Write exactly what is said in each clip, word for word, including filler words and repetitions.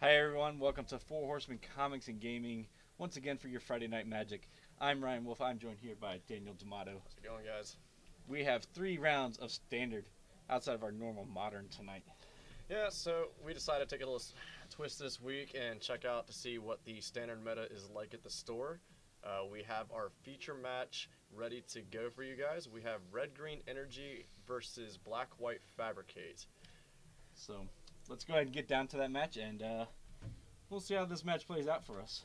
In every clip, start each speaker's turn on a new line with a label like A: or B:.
A: Hi everyone, welcome to Four Horsemen Comics and Gaming. Once again for your Friday Night Magic. I'm Ryan Wolf. I'm joined here by Daniel D'Amato.
B: How's it going, guys?
A: We have three rounds of standard outside of our normal modern tonight.
B: Yeah, so we decided to take a little twist this week and check out to see what the standard meta is like at the store. Uh, we have our feature match ready to go for you guys. We have Red Green Energy versus Black White Fabricate.
A: So let's go ahead and get down to that match, and uh, we'll see how this match plays out for us.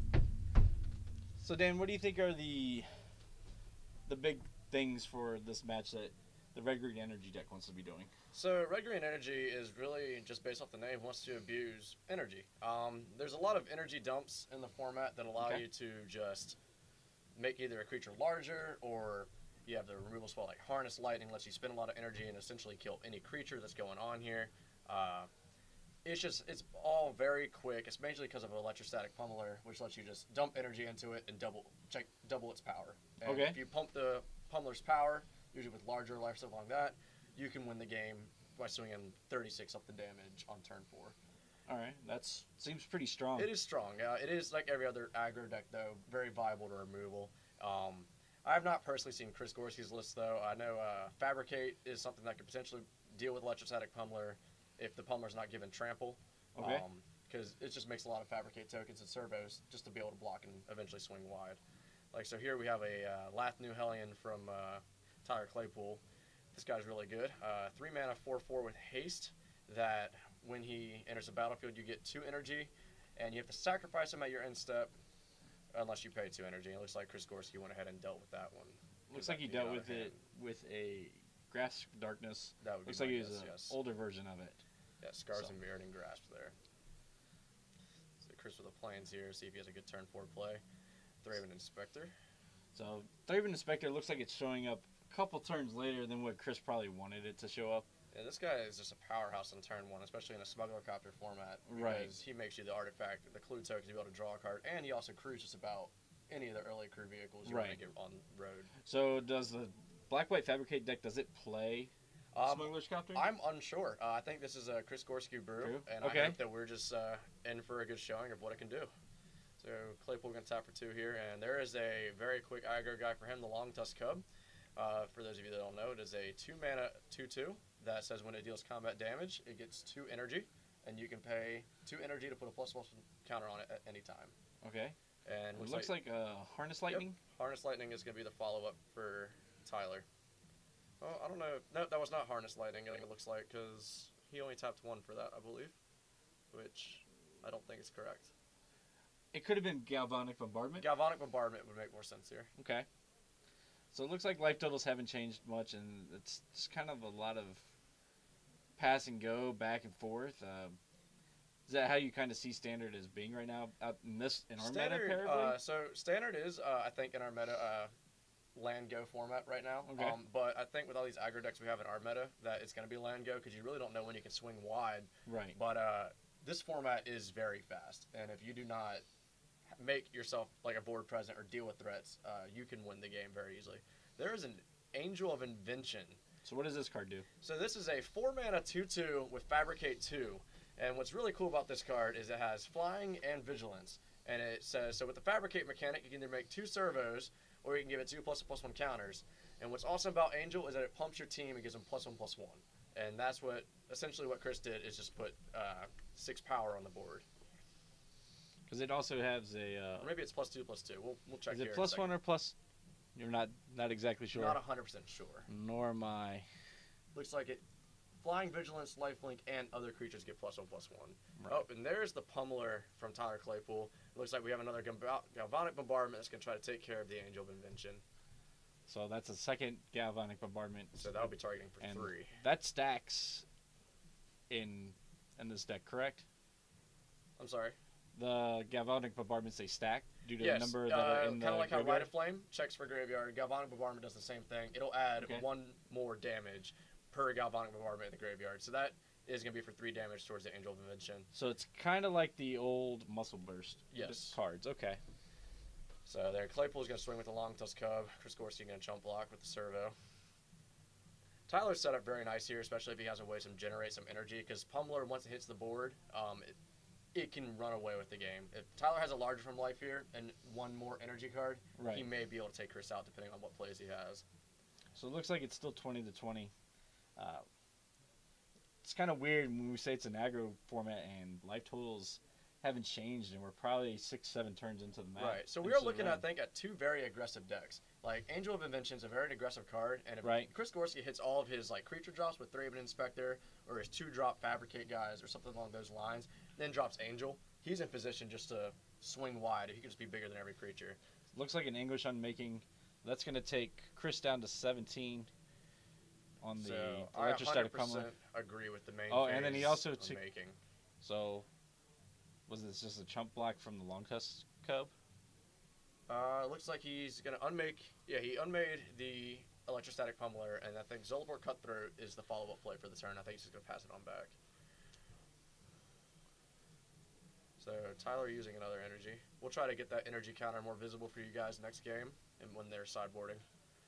A: So Dan, what do you think are the the big things for this match that the Red Green Energy deck wants to be doing?
B: So Red Green Energy is really just based off the name, wants to abuse energy. Um, there's a lot of energy dumps in the format that allow
A: Okay.
B: you to just make either a creature larger, or you have the removal spell like Harness Lightning, lets you spend a lot of energy and essentially kill any creature that's going on here. Uh, it's just, it's all very quick. It's mainly because of an electrostatic pummeler, which lets you just dump energy into it and double check double its power. And
A: Okay.
B: if you pump the pummeler's power, usually with larger life stuff like that, you can win the game by swinging thirty-six up the damage on turn four.
A: All right, that seems pretty strong.
B: It is strong. Uh, it is like every other aggro deck, though, very viable to removal. Um, I have not personally seen Chris Gorski's list, though. I know uh, Fabricate is something that could potentially deal with electrostatic pummeler if the pummeler's not given trample.
A: Okay.
B: Because um, it just makes a lot of Fabricate tokens and servos just to be able to block and eventually swing wide. Like, so here we have a uh, Lath New Hellion from uh, Tyler Claypole. This guy's really good. Uh, three mana, four four with haste, that when he enters the battlefield, you get two energy, and you have to sacrifice him at your end step unless you pay two energy. It looks like Chris Gorski went ahead and dealt with that one.
A: Looks like he dealt with it with a Grasp Darkness.
B: That would be
A: Looks like
B: my
A: he was
B: guess,
A: an
B: yes.
A: older version of it.
B: Yeah, Scars
A: So.
B: and Mirrored and Grasp there. So Chris with the plans here, see if he has a good turn four play. Thraven Inspector.
A: So Thraven Inspector looks like it's showing up a couple turns later than what Chris probably wanted it to show up.
B: Yeah, this guy is just a powerhouse on turn one, especially in a Smuggler Copter format.
A: Right.
B: Because he makes you the artifact, the clue token to be able to draw a card, and he also crews just about any of the early crew vehicles you
A: Right.
B: want to get on road.
A: So does the Black White Fabricate deck, does it play
B: Um,
A: Smuggler's Copter?
B: I'm unsure. Uh, I think this is a Chris Gorski brew,
A: Brew?
B: and
A: Okay.
B: I hope that we're just uh, in for a good showing of what it can do. So Claypole going to tap for two here, and there is a very quick aggro guy for him, the Long Tusk Cub. Uh, for those of you that don't know, it is a two mana two two that says when it deals combat damage, it gets two energy, and you can pay two energy to put a plus one counter on it at any time.
A: Okay.
B: And
A: It
B: looks,
A: looks
B: like,
A: like uh, Harness Lightning.
B: Yep. Harness Lightning is going to be the follow-up for Tyler. Oh, I don't know. No, that was not Harness Lightning, it looks like, because he only tapped one for that, I believe, which I don't think is correct.
A: It could have been Galvanic Bombardment.
B: Galvanic Bombardment would make more sense here.
A: Okay. So it looks like life totals haven't changed much, and it's just kind of a lot of pass and go, back and forth. Uh, is that how you kind of see Standard as being right now out in this in our
B: Standard,
A: meta? Apparently?
B: uh, so Standard is, uh, I think, in our meta uh, land go format right now.
A: Okay.
B: Um, but I think with all these aggro decks we have in our meta, that it's going to be land go because you really don't know when you can swing wide.
A: Right.
B: But uh, this format is very fast, and if you do not make yourself like a board present or deal with threats, uh, you can win the game very easily. There is an Angel of Invention.
A: So what does this card do?
B: So this is a four mana two two with Fabricate two. And what's really cool about this card is it has flying and vigilance. And it says, so with the Fabricate mechanic, you can either make two servos, or you can give it two plus plus one counters. And what's awesome about Angel is that it pumps your team and gives them plus one plus one. And that's what, essentially what Chris did, is just put uh, six power on the board.
A: Because it also has a. Uh,
B: Or maybe it's plus two plus two. We'll, we'll check
A: is
B: here
A: it
B: in a
A: plus
B: second.
A: one or plus? You're not not exactly sure.
B: Not one hundred percent sure.
A: Nor am I.
B: Looks like it. Flying, Vigilance, Lifelink, and other creatures get plus one plus one.
A: Right.
B: Oh, and there's the Pummeler from Tyler Claypole. It looks like we have another Gal- Galvanic Bombardment that's going to try to take care of the Angel of Invention.
A: So that's a second Galvanic Bombardment.
B: So that'll be targeting for
A: and
B: three.
A: That stacks in in this deck, correct?
B: I'm sorry.
A: The Galvanic Bombardments, they stack due to
B: Yes,
A: the number that
B: uh,
A: are in the
B: kind of like how
A: graveyard?
B: Light of Flame checks for graveyard. Galvanic Bombardment does the same thing. It'll add
A: Okay.
B: one more damage per Galvanic Bombardment in the graveyard. So that is going to be for three damage towards the Angel of Invention.
A: So it's kind of like the old Muscle Burst
B: Yes.
A: cards. Okay.
B: So there, Claypole's going to swing with the Long Tusk Cub. Chris Gorski going to jump block with the Servo. Tyler's set up very nice here, especially if he has a way to generate some energy, because Pummeler, once it hits the board, um, it, it can run away with the game. If Tyler has a larger from life here and one more energy card,
A: right.
B: he may be able to take Chris out depending on what plays he has.
A: So it looks like it's still twenty to twenty. Uh, it's kind of weird when we say it's an aggro format and life totals haven't changed, and we're probably six, seven turns into the match.
B: Right. So we are looking, I think, at two very aggressive decks. Like Angel of Invention is a very aggressive card, and if
A: right.
B: Chris Gorski hits all of his like creature drops with Thraben Inspector or his two drop Fabricate guys or something along those lines, then drops Angel, he's in position just to swing wide. He could just be bigger than every creature.
A: Looks like an English Unmaking. That's going to take Chris down to seventeen on the
B: so
A: electrostatic
B: I one hundred percent
A: pummeler.
B: agree with the main.
A: Oh, and then he also took.
B: Making.
A: So, was this just a chump block from the Long Tusk Cub?
B: Uh, it looks like he's gonna unmake. Yeah, he unmade the electrostatic pummeler, and I think Zolaport Cutthroat is the follow-up play for the turn. I think he's just gonna pass it on back. So Tyler using another energy. We'll try to get that energy counter more visible for you guys next game, and when they're sideboarding.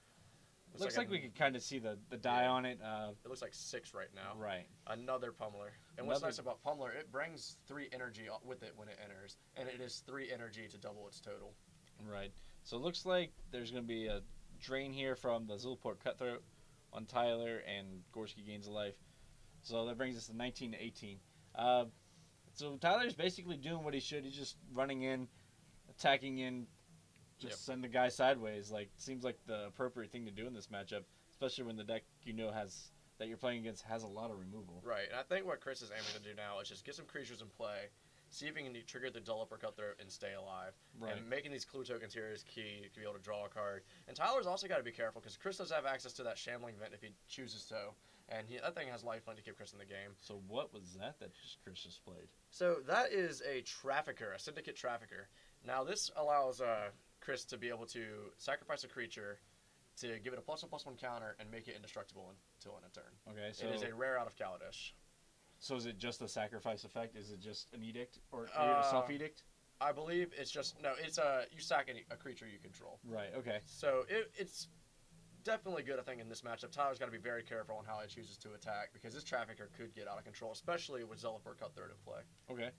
A: Looks, looks like, like a, we can kind of see the, the die
B: yeah.
A: on it. Uh,
B: it looks like six right now.
A: Right.
B: Another pummeler. And
A: Another...
B: what's nice about pummeler, it brings three energy with it when it enters, and it is three energy to double its total.
A: Right. So it looks like there's going to be a drain here from the Zolaport Cutthroat on Tyler, and Gorski gains a life. So that brings us to nineteen to eighteen. Uh, so Tyler's basically doing what he should. He's just running in, attacking in, just yep. send the guy sideways. Like, seems like the appropriate thing to do in this matchup, especially when the deck you know has that you're playing against has a lot of removal.
B: Right, and I think what Chris is aiming to do now is just get some creatures in play, see if he can trigger the Zolaport Cutthroat and stay alive.
A: Right.
B: And making these clue tokens here is key to be able to draw a card. And Tyler's also got to be careful because Chris does have access to that Shambling Vent if he chooses to. And he, that thing has lifeline to keep Chris in the game.
A: So what was that that just Chris just played?
B: So that is a Trafficker, a Syndicate Trafficker. Now this allows uh, Chris to be able to sacrifice a creature to give it a plus one plus one counter and make it indestructible until end of turn.
A: Okay, so
B: it is a rare out of Kaladesh.
A: So is it just a sacrifice effect? Is it just an edict or
B: uh,
A: a self edict?
B: I believe it's just no. It's a you sack any, a creature you control.
A: Right. Okay.
B: So it, it's definitely good. I think in this matchup, Tyler's got to be very careful on how he chooses to attack because this Trafficker could get out of control, especially with Zolaport Cutthroat in play.
A: Okay.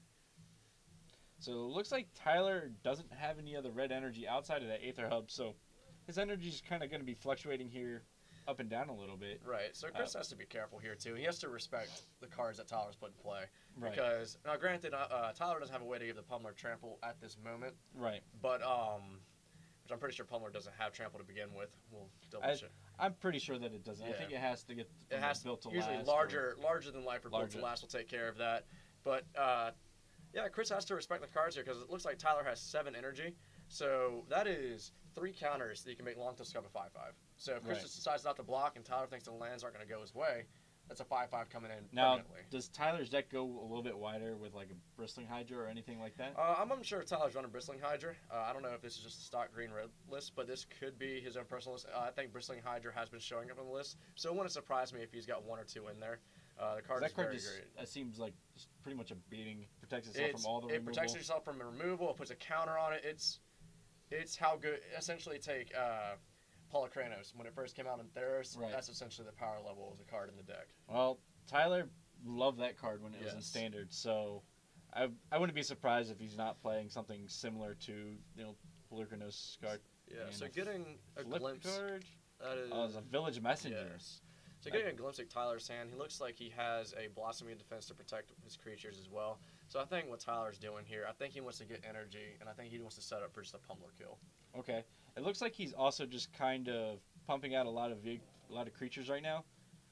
A: So it looks like Tyler doesn't have any other red energy outside of that Aether Hub, so his energy is kind of going to be fluctuating here up and down a little bit.
B: Right, so Chris
A: uh,
B: has to be careful here, too. He has to respect the cards that Tyler's put in play.
A: Right.
B: Because, now granted, uh, uh, Tyler doesn't have a way to give the Pummeler trample at this moment.
A: Right.
B: But, um, which I'm pretty sure Pummeler doesn't have trample to begin with. We'll double
A: I,
B: check.
A: I'm pretty sure that it doesn't.
B: Yeah.
A: I think it has to get
B: it has
A: built to
B: usually
A: last.
B: larger,
A: or,
B: larger than life or built to last will take care of that. But, uh, yeah, Chris has to respect the cards here because it looks like Tyler has seven energy. So that is three counters that you can make Long Tusk Cub a five five. So if Chris
A: Right.
B: just decides not to block and Tyler thinks the lands aren't going to go his way, that's a five five coming in
A: now,
B: permanently.
A: Does Tyler's deck go a little bit wider with like a Bristling Hydra or anything like that?
B: Uh, I'm unsure if Tyler's running Bristling Hydra. Uh, I don't know if this is just a stock green-red list, but this could be his own personal list. Uh, I think Bristling Hydra has been showing up on the list, so it wouldn't surprise me if he's got one or two in there. Uh, the card
A: that
B: is
A: card
B: very
A: just,
B: great.
A: That seems like just pretty much a beating. Protects itself
B: It's,
A: from all the
B: it
A: removal.
B: protects yourself from removal. It puts a counter on it. It's it's how good. Essentially, take uh, Polychronos when it first came out in Theros.
A: Right.
B: That's essentially the power level of the card in the deck.
A: Well, Tyler loved that card when it was in
B: Yes.
A: Standard, so I I wouldn't be surprised if he's not playing something similar to you know Polychronos card.
B: Yeah.
A: And
B: So
A: a
B: getting a
A: flip
B: glimpse.
A: card.
B: That is.
A: Oh, it's a Village Messenger.
B: Yes. So getting a glimpse at Tyler's hand, he looks like he has a Blossoming Defense to protect his creatures as well. So I think what Tyler's doing here, I think he wants to get energy, and I think he wants to set up for just a Pummeler kill.
A: Okay. It looks like he's also just kind of pumping out a lot of vig- a lot of creatures right now,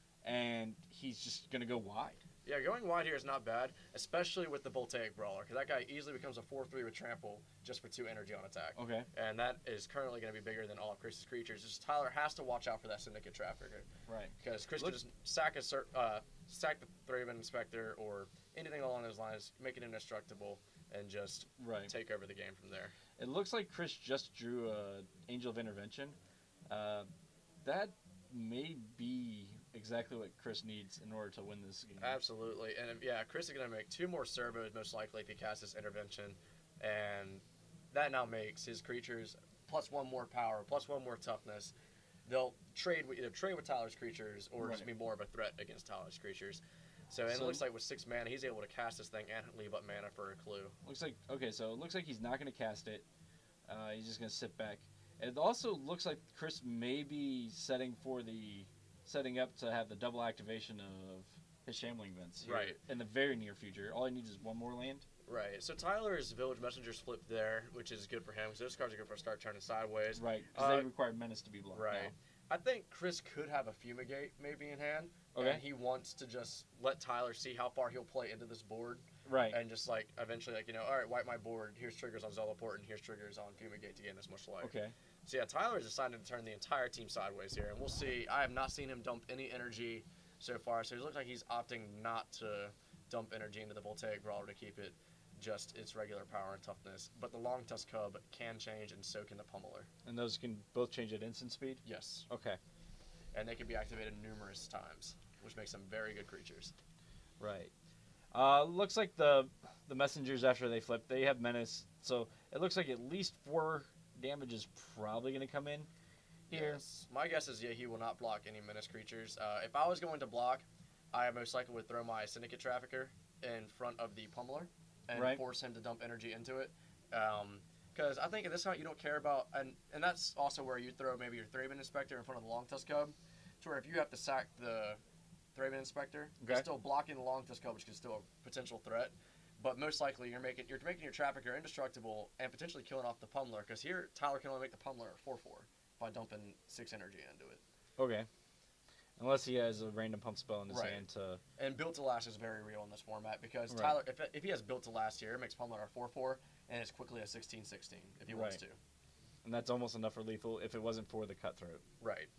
A: and he's just gonna go wide.
B: Yeah, going wide here is not bad, especially with the Voltaic Brawler, because that guy easily becomes a four three with Trample just for two energy on attack.
A: Okay.
B: And that is currently going to be bigger than all of Chris's creatures. Just Tyler has to watch out for that Syndicate Trafficker.
A: Right.
B: Because Chris
A: Look-
B: can just sack a cer- uh, sack the Thraben Inspector or anything along those lines, make it indestructible, and just
A: Right.
B: take over the game from there.
A: It looks like Chris just drew a Angel of Intervention. Uh, that may be exactly what Chris needs in order to win this game.
B: Absolutely. And if- yeah, Chris is going to make two more Servos most likely if he casts this Intervention. And that now makes his creatures plus one more power, plus one more toughness. They'll trade with, either trade with Tyler's creatures or just
A: Right.
B: be more of a threat against Tyler's creatures. So, and
A: So-
B: it looks like with six mana, he's able to cast this thing and leave up mana for a clue.
A: Looks like okay, so it looks like he's not going to cast it. Uh, he's just going to sit back. It also looks like Chris may be setting for the setting up to have the double activation of his Shambling Vents here
B: Right.
A: in the very near future. All he needs is one more land.
B: Right. So Tyler's Village Messenger's flipped there, which is good for him because those cards are good for a start turning sideways.
A: Right, because
B: Uh,
A: they require menace to be blocked.
B: Right.
A: now.
B: I think Chris could have a Fumigate maybe in hand.
A: Okay.
B: And he wants to just let Tyler see how far he'll play into this board.
A: Right.
B: And just like eventually like, you know, all right, wipe my board. Here's triggers on Zealoport and here's triggers on Fumigate to gain this much life.
A: Okay.
B: So yeah, Tyler's decided to turn the entire team sideways here. And we'll see. I have not seen him dump any energy so far. So it looks like he's opting not to dump energy into the Voltaic Brawler to keep it just its regular power and toughness. But the Long Tusk Cub can change and so can the Pummeler.
A: And those can both change at instant speed?
B: Yes.
A: Okay.
B: And they can be activated numerous times, which makes them very good creatures.
A: Right. Uh, looks like the the messengers after they flip, they have menace. So it looks like at least four damage is probably going to come in here.
B: Yes. My guess is, yeah, he will not block any menace creatures. Uh, if I was going to block, I most likely would throw my Syndicate Trafficker in front of the Pummeler and
A: Right.
B: force him to dump energy into it. Because I think at this point you don't care about, and, and that's also where you throw maybe your Thraben Inspector in front of the Long Tusk Cub, to where if you have to sack the Thraben Inspector,
A: Okay.
B: you're still blocking the Long Tusk Cub, which is still a potential threat. But most likely you're making you're making your Trafficker indestructible and potentially killing off the Pummeler. Because here Tyler can only make the Pummeler a four four by dumping six energy into it.
A: Okay. Unless he has a random pump spell in his
B: Right.
A: hand to...
B: And Built to Last is very real in this format because
A: Right.
B: Tyler, if, if he has Built to Last here, it makes Pummeler a four four and it's quickly a sixteen sixteen if he wants
A: Right.
B: to.
A: And that's almost enough for lethal if it wasn't for the Cutthroat.
B: Right.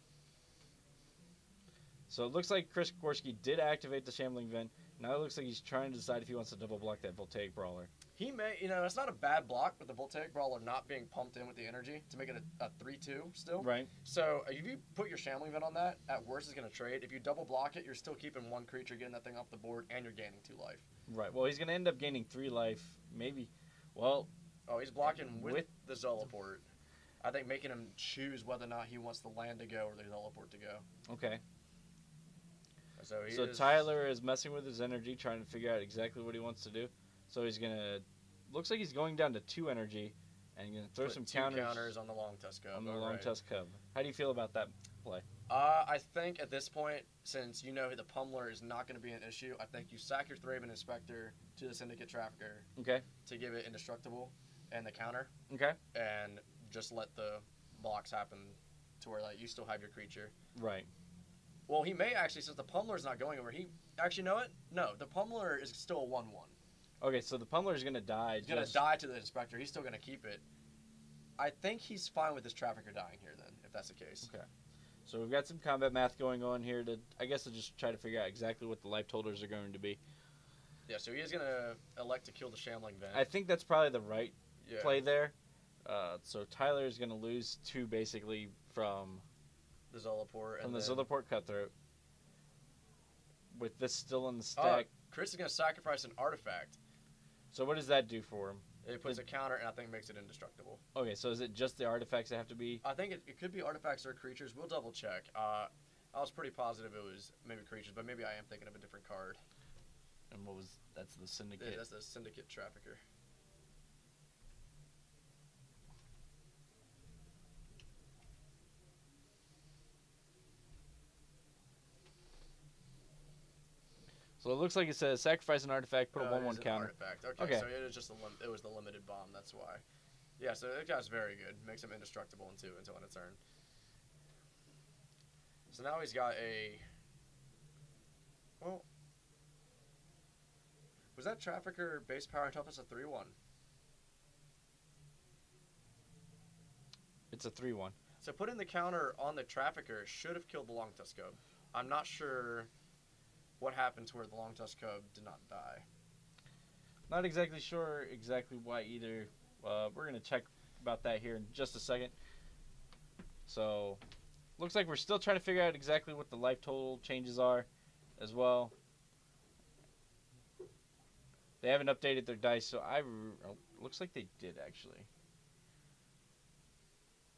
A: So it looks like Chris Gorski did activate the Shambling Vent. Now it looks like he's trying to decide if he wants to double block that Voltaic Brawler.
B: He may, you know, it's not a bad block with the Voltaic Brawler not being pumped in with the energy to make it a, a three two still.
A: Right.
B: So if you put your Shambling Vent on that, at worst it's going to trade. If you double block it, you're still keeping one creature, getting that thing off the board, and you're gaining two life.
A: Right. Well, he's going to end up gaining three life. Maybe. Well,
B: Oh, he's blocking with,
A: With-
B: the Zealoport. I think making him choose whether or not he wants the land to go or the Zealoport to go.
A: okay.
B: So, he
A: So
B: is,
A: Tyler is messing with his energy, trying to figure out exactly what he wants to do. So he's going to... Looks like he's going down to two energy, and he's going to throw
B: put
A: some
B: two
A: counters,
B: counters on the Long Tusk Cub.
A: on the
B: All
A: Long
B: right.
A: Tusk Cub. How do you feel about that play?
B: Uh, I think at this point, since you know the Pummeler is not going to be an issue, I think you sack your Thraben Inspector to the Syndicate Trafficker
A: Okay.
B: to give it indestructible and the counter,
A: Okay.
B: and just let the blocks happen to where like you still have your creature.
A: Right.
B: Well, he may actually, since the Pummeler's not going over, he actually know it. No, the Pummeler is still a one one.
A: Okay, so the Pummeler is going to die.
B: He's gonna
A: just-
B: die to the Inspector. He's still gonna keep it. I think he's fine with this Trafficker dying here, then, if that's the case.
A: Okay. So we've got some combat math going on here to, I guess, to just try to figure out exactly what the life totals are going to be.
B: Yeah, so he is gonna elect to kill the Shambling Vent.
A: I think that's probably the right
B: yeah.
A: play there. Uh, so Tyler is going to lose two basically from
B: the Zealoport.
A: from
B: and
A: the
B: then,
A: Zealoport Cutthroat. With this still in the
B: Oh,
A: stack.
B: Chris is gonna sacrifice an artifact.
A: So what does that do for him?
B: It puts
A: The-
B: a counter and I think makes it indestructible.
A: Okay, so is it just the artifacts that have to be?
B: I think it, it could be artifacts or creatures. We'll double check. Uh, I was pretty positive it was maybe creatures, but maybe I am thinking of a different card.
A: And what was that's the Syndicate?
B: Yeah, that's the Syndicate Trafficker.
A: So it looks like it says sacrifice an artifact, put a
B: Oh,
A: one
B: it
A: one
B: is an
A: counter.
B: Artifact. Okay,
A: Okay.
B: so it is just a lim- it was the limited bomb. That's why. Yeah, so that guy's very good. Makes him indestructible until until end of turn. So now he's got a. Well, was that Trafficker base power and toughness a three one?
A: It's a three one.
B: So putting the counter on the Trafficker should have killed the Long Tusk Cub. I'm not sure what happened to where the Long Tusk Cub did not die.
A: Not exactly sure exactly why either. Uh, we're gonna check about that here in just a second. So, looks like we're still trying to figure out exactly what the life total changes are, as well. They haven't updated their dice, so I. Oh, looks like they did actually.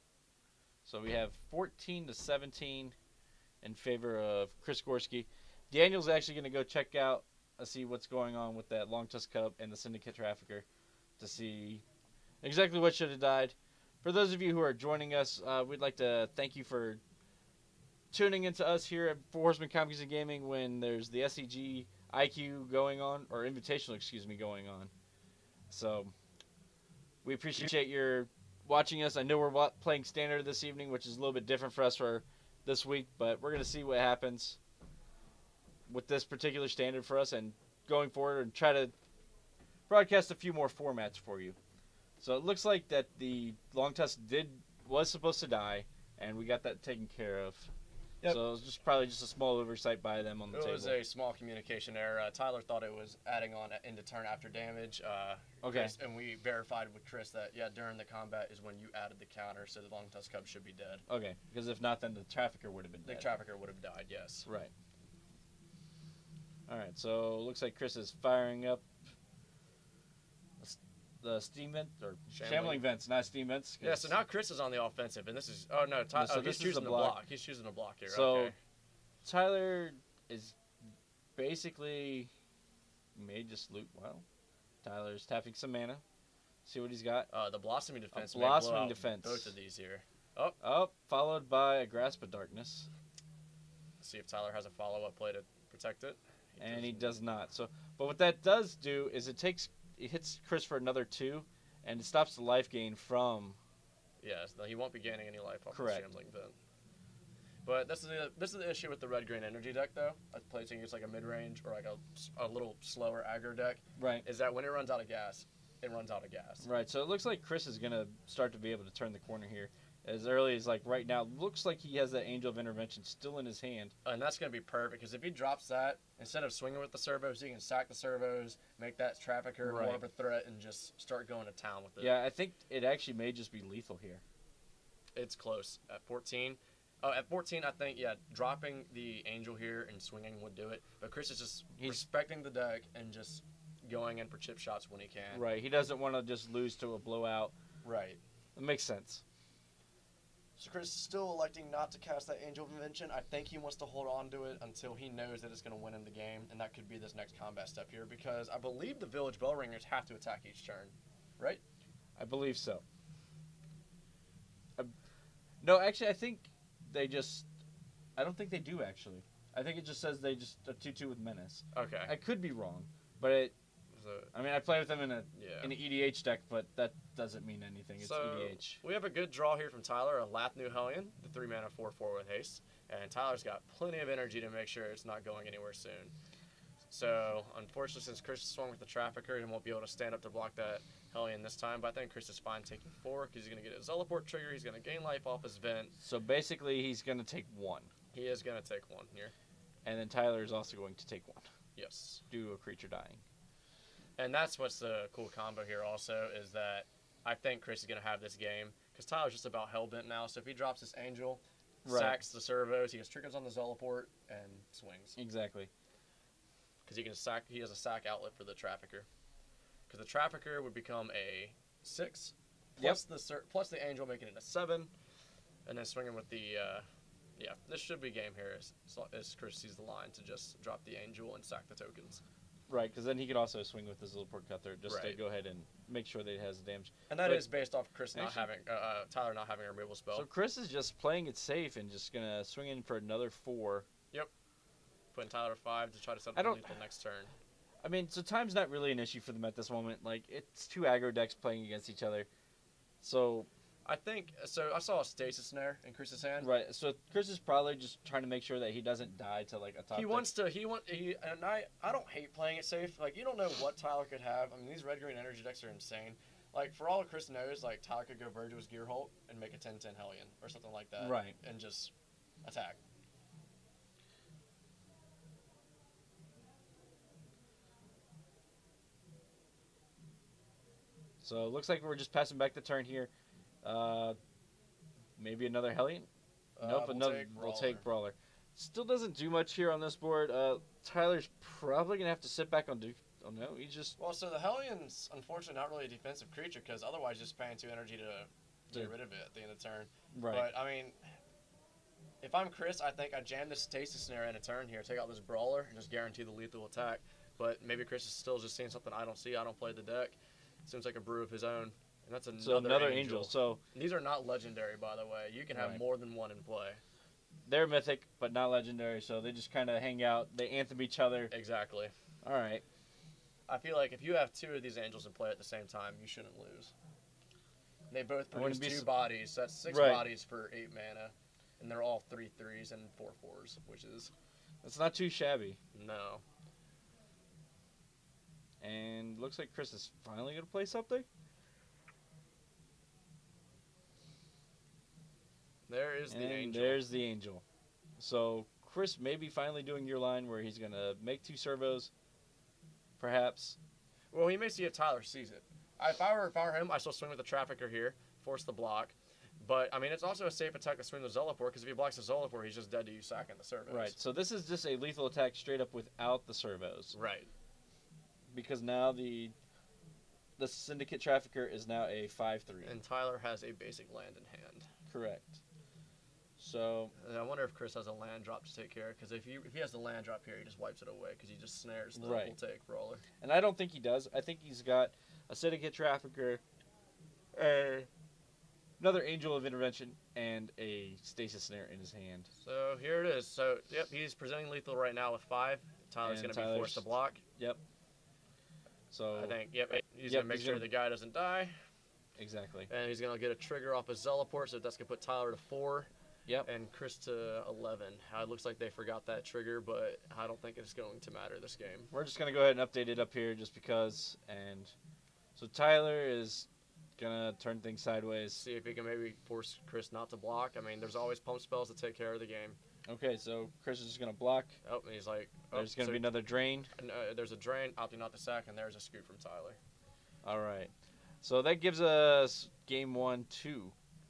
A: So we have fourteen to seventeen in favor of Chris Gorski. Daniel's actually going to go check out, uh, see what's going on with that Long Tusk Cub and the Syndicate Trafficker to see exactly what should have died. For those of you who are joining us, uh, we'd like to thank you for tuning into us here at Four Horsemen Comics and Gaming when there's the S E G I Q going on, or Invitational, excuse me, going on. So, we appreciate your watching us. I know we're playing Standard this evening, which is a little bit different for us for this week, but we're going to see what happens with this particular Standard for us and going forward and try to broadcast a few more formats for you. So it looks like that the Long Tusk did was supposed to die, and we got that taken care of. Yep. So it was just probably just a small oversight by them on the
B: it
A: table.
B: It was a small communication error. Uh, Tyler thought it was adding on into turn after damage. Uh,
A: okay.
B: Chris, and we verified with Chris that, yeah, during the combat is when you added the counter, so the Long Tusk Cub should be dead.
A: Okay, because if not, then the Trafficker would have been dead.
B: The Trafficker would have died, yes.
A: Right. All right, so it looks like Chris is firing up the steam vent, or shambling, shambling vents, not steam vents.
B: Yeah, so now Chris is on the offensive, and this is, oh no, Ty,
A: so
B: oh, he's choosing the block. block. He's choosing a block here,
A: so
B: okay.
A: Tyler is basically may just loot, well, Tyler's tapping some mana. See what he's got.
B: Uh, the Blossoming Defense.
A: A blossoming Defense.
B: Both of these here. Oh.
A: Oh, followed by a Grasp of Darkness.
B: Let's see if Tyler has a follow-up play to protect it.
A: He and doesn't. he does not. So, but what that does do is it takes it hits Chris for another two, and it stops the life gain from.
B: Yes, he won't be gaining any life off
A: Correct.
B: the Shambling Vent. But this is the this is the issue with the red green energy deck though. I play to use like a mid range or like a, a little slower aggro deck.
A: Right.
B: Is that when it runs out of gas, it runs out of gas.
A: Right. So it looks like Chris is gonna start to be able to turn the corner here. As early as like right now, looks like he has that Angel of Intervention still in his hand.
B: And that's going to be perfect because if he drops that, instead of swinging with the servos, he can sack the servos, make that Trafficker
A: right.
B: more of a threat, and just start going to town with it.
A: Yeah, I think it actually may just be lethal here.
B: It's close. At fourteen, oh, at fourteen, I think, yeah, dropping the Angel here and swinging would do it. But Chris is just He's, respecting the deck and just going in for chip shots when he can.
A: Right. He doesn't want to just lose to a blowout.
B: Right.
A: It makes sense.
B: So Chris is still electing not to cast that Angel of Invention. I think he wants to hold on to it until he knows that it's going to win in the game, and that could be this next combat step here, because I believe the Village Bell Ringers have to attack each turn, right?
A: I believe so. Uh, no, actually, I think they just... I don't think they do, actually. I think it just says they just a two two with Menace.
B: Okay.
A: I could be wrong, but it...
B: So,
A: I mean, I play with them in a
B: yeah.
A: in an E D H deck, but that doesn't mean anything. It's
B: so,
A: E D H.
B: We have a good draw here from Tyler, a Lath New Hellion, the three mana four four with haste. And Tyler's got plenty of energy to make sure it's not going anywhere soon. So, unfortunately, since Chris swung with the Trafficker, he won't be able to stand up to block that Hellion this time. But I think Chris is fine taking four because he's going to get his Teleport trigger. He's going to gain life off his vent.
A: So, basically, he's going to take one.
B: He is going to take one here.
A: And then Tyler is also going to take one.
B: Yes.
A: Due to a creature dying.
B: And that's what's the cool combo here also is that I think Chris is going to have this game because Tyler's just about hellbent now. So if he drops this Angel, right. sacks the servos, he has triggers on the Teleport, and swings.
A: Exactly.
B: Because he can sack, he has a sack outlet for the Trafficker. Because the Trafficker would become a six plus yep. the plus the Angel making it a seven, and then swinging with the uh, yeah. This should be game here as, as Chris sees the line to just drop the Angel and sack the tokens.
A: Right, because then he could also swing with his little port cutter just
B: right.
A: to go ahead and make sure that it has damage.
B: And that
A: but
B: is based off Chris not actually, having, uh, uh, Tyler not having a removal spell.
A: So Chris is just playing it safe and just going to swing in for another four.
B: Yep. Putting Tyler five to try to set up the lethal next turn.
A: I mean, so time's not really an issue for them at this moment. Like, it's two aggro decks playing against each other. So...
B: I think, so I saw a Stasis Snare in Chris's hand.
A: Right, so Chris is probably just trying to make sure that he doesn't die to, like, a top
B: He
A: deck.
B: wants to, he want, he, and I, I don't hate playing it safe. Like, you don't know what Tyler could have. I mean, these red-green energy decks are insane. Like, for all Chris knows, like, Tyler could go Virtuous Gearholt and make a ten ten Hellion or something like that.
A: Right.
B: And just attack.
A: So, it looks like we're just passing back the turn here. Uh, maybe another Hellion?
B: Uh,
A: nope,
B: we'll
A: another.
B: Take
A: we'll take Brawler. Still doesn't do much here on this board. Uh, Tyler's probably gonna have to sit back on. Do oh no, he just.
B: Well, so the Hellion's unfortunately not really a defensive creature because otherwise just paying two energy to get rid of it at the end of the turn.
A: Right.
B: But I mean, if I'm Chris, I think I jam this Stasis Snare in a turn here, take out this Brawler, and just guarantee the lethal attack. But maybe Chris is still just seeing something I don't see. I don't play the deck. Seems like a brew of his own. And that's another,
A: so another
B: angel.
A: angel. So
B: these are not legendary, by the way. You can have
A: right.
B: more than one in play.
A: They're mythic, but not legendary. So they just kind of hang out. They anthem each other.
B: Exactly.
A: All right.
B: I feel like if you have two of these angels in play at the same time, you shouldn't lose. They both produce two
A: su-
B: bodies. So that's six
A: right.
B: bodies for eight mana. And they're all three threes and four fours, which is...
A: That's not too shabby.
B: No.
A: And looks like Chris is finally going to play something.
B: There is the
A: and
B: angel.
A: there's the angel. So Chris may be finally doing your line where he's going to make two servos, perhaps.
B: Well, he may see if Tyler sees it. If I were, if I were him, I still swing with the Trafficker here, force the block. But, I mean, it's also a safe attack to swing the Zelaport, because if he blocks the Zelaport, he's just dead to you sacking the servos.
A: Right, so this is just a lethal attack straight up without the servos.
B: Right.
A: Because now the the Syndicate Trafficker is now a five three.
B: And Tyler has a basic land in hand.
A: Correct. So...
B: And I wonder if Chris has a land drop to take care of, because if, you, if he has the land drop here, he just wipes it away, because he just snares the
A: right.
B: full take Brawler.
A: And I don't think he does. I think he's got a Syndicate Trafficker, a... another Angel of Intervention, and a Stasis Snare in his hand.
B: So here it is. So, yep, he's presenting lethal right now with five. Tyler's going to be forced to block.
A: Yep. So
B: I think, yep, he's
A: yep,
B: going to make
A: he's
B: sure
A: gonna,
B: the guy doesn't die.
A: Exactly.
B: And he's going to get a trigger off his Zelaport, so that's going to put Tyler to four.
A: Yep.
B: And Chris to eleven. Uh, it looks like they forgot that trigger, but I don't think it's going to matter this game.
A: We're just going to go ahead and update it up here just because. And so Tyler is going to turn things sideways.
B: See if he can maybe force Chris not to block. I mean, there's always pump spells to take care of the game.
A: Okay, so Chris is just going to block.
B: Oh, and he's like... Oh,
A: there's going to
B: so
A: be another drain.
B: Uh, there's a drain, opting not to sack, and there's a scoot from Tyler.
A: All right. So that gives us game one, two.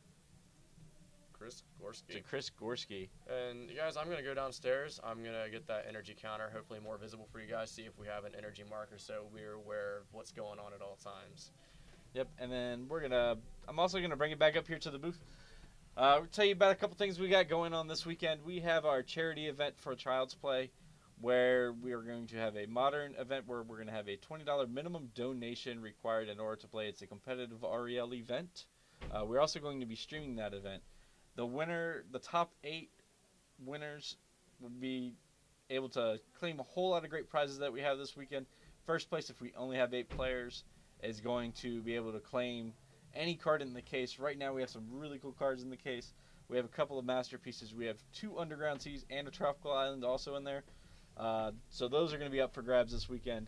B: Chris Gorski.
A: To Chris Gorski.
B: And, you guys, I'm going to go downstairs. I'm going to get that energy counter, hopefully more visible for you guys, see if we have an energy marker so we're aware of what's going on at all times.
A: Yep, and then we're going to... I'm also going to bring it back up here to the booth. Uh, we'll tell you about a couple things we got going on this weekend. We have our charity event for Child's Play, where we are going to have a modern event where we're going to have a twenty dollars minimum donation required in order to play. It's a competitive R E L event. Uh, we're also going to be streaming that event. The winner, the top eight winners will be able to claim a whole lot of great prizes that we have this weekend. First place, if we only have eight players, is going to be able to claim any card in the case. Right now we have some really cool cards in the case. We have a couple of masterpieces. We have two Underground Seas and a Tropical Island also in there. Uh, so those are going to be up for grabs this weekend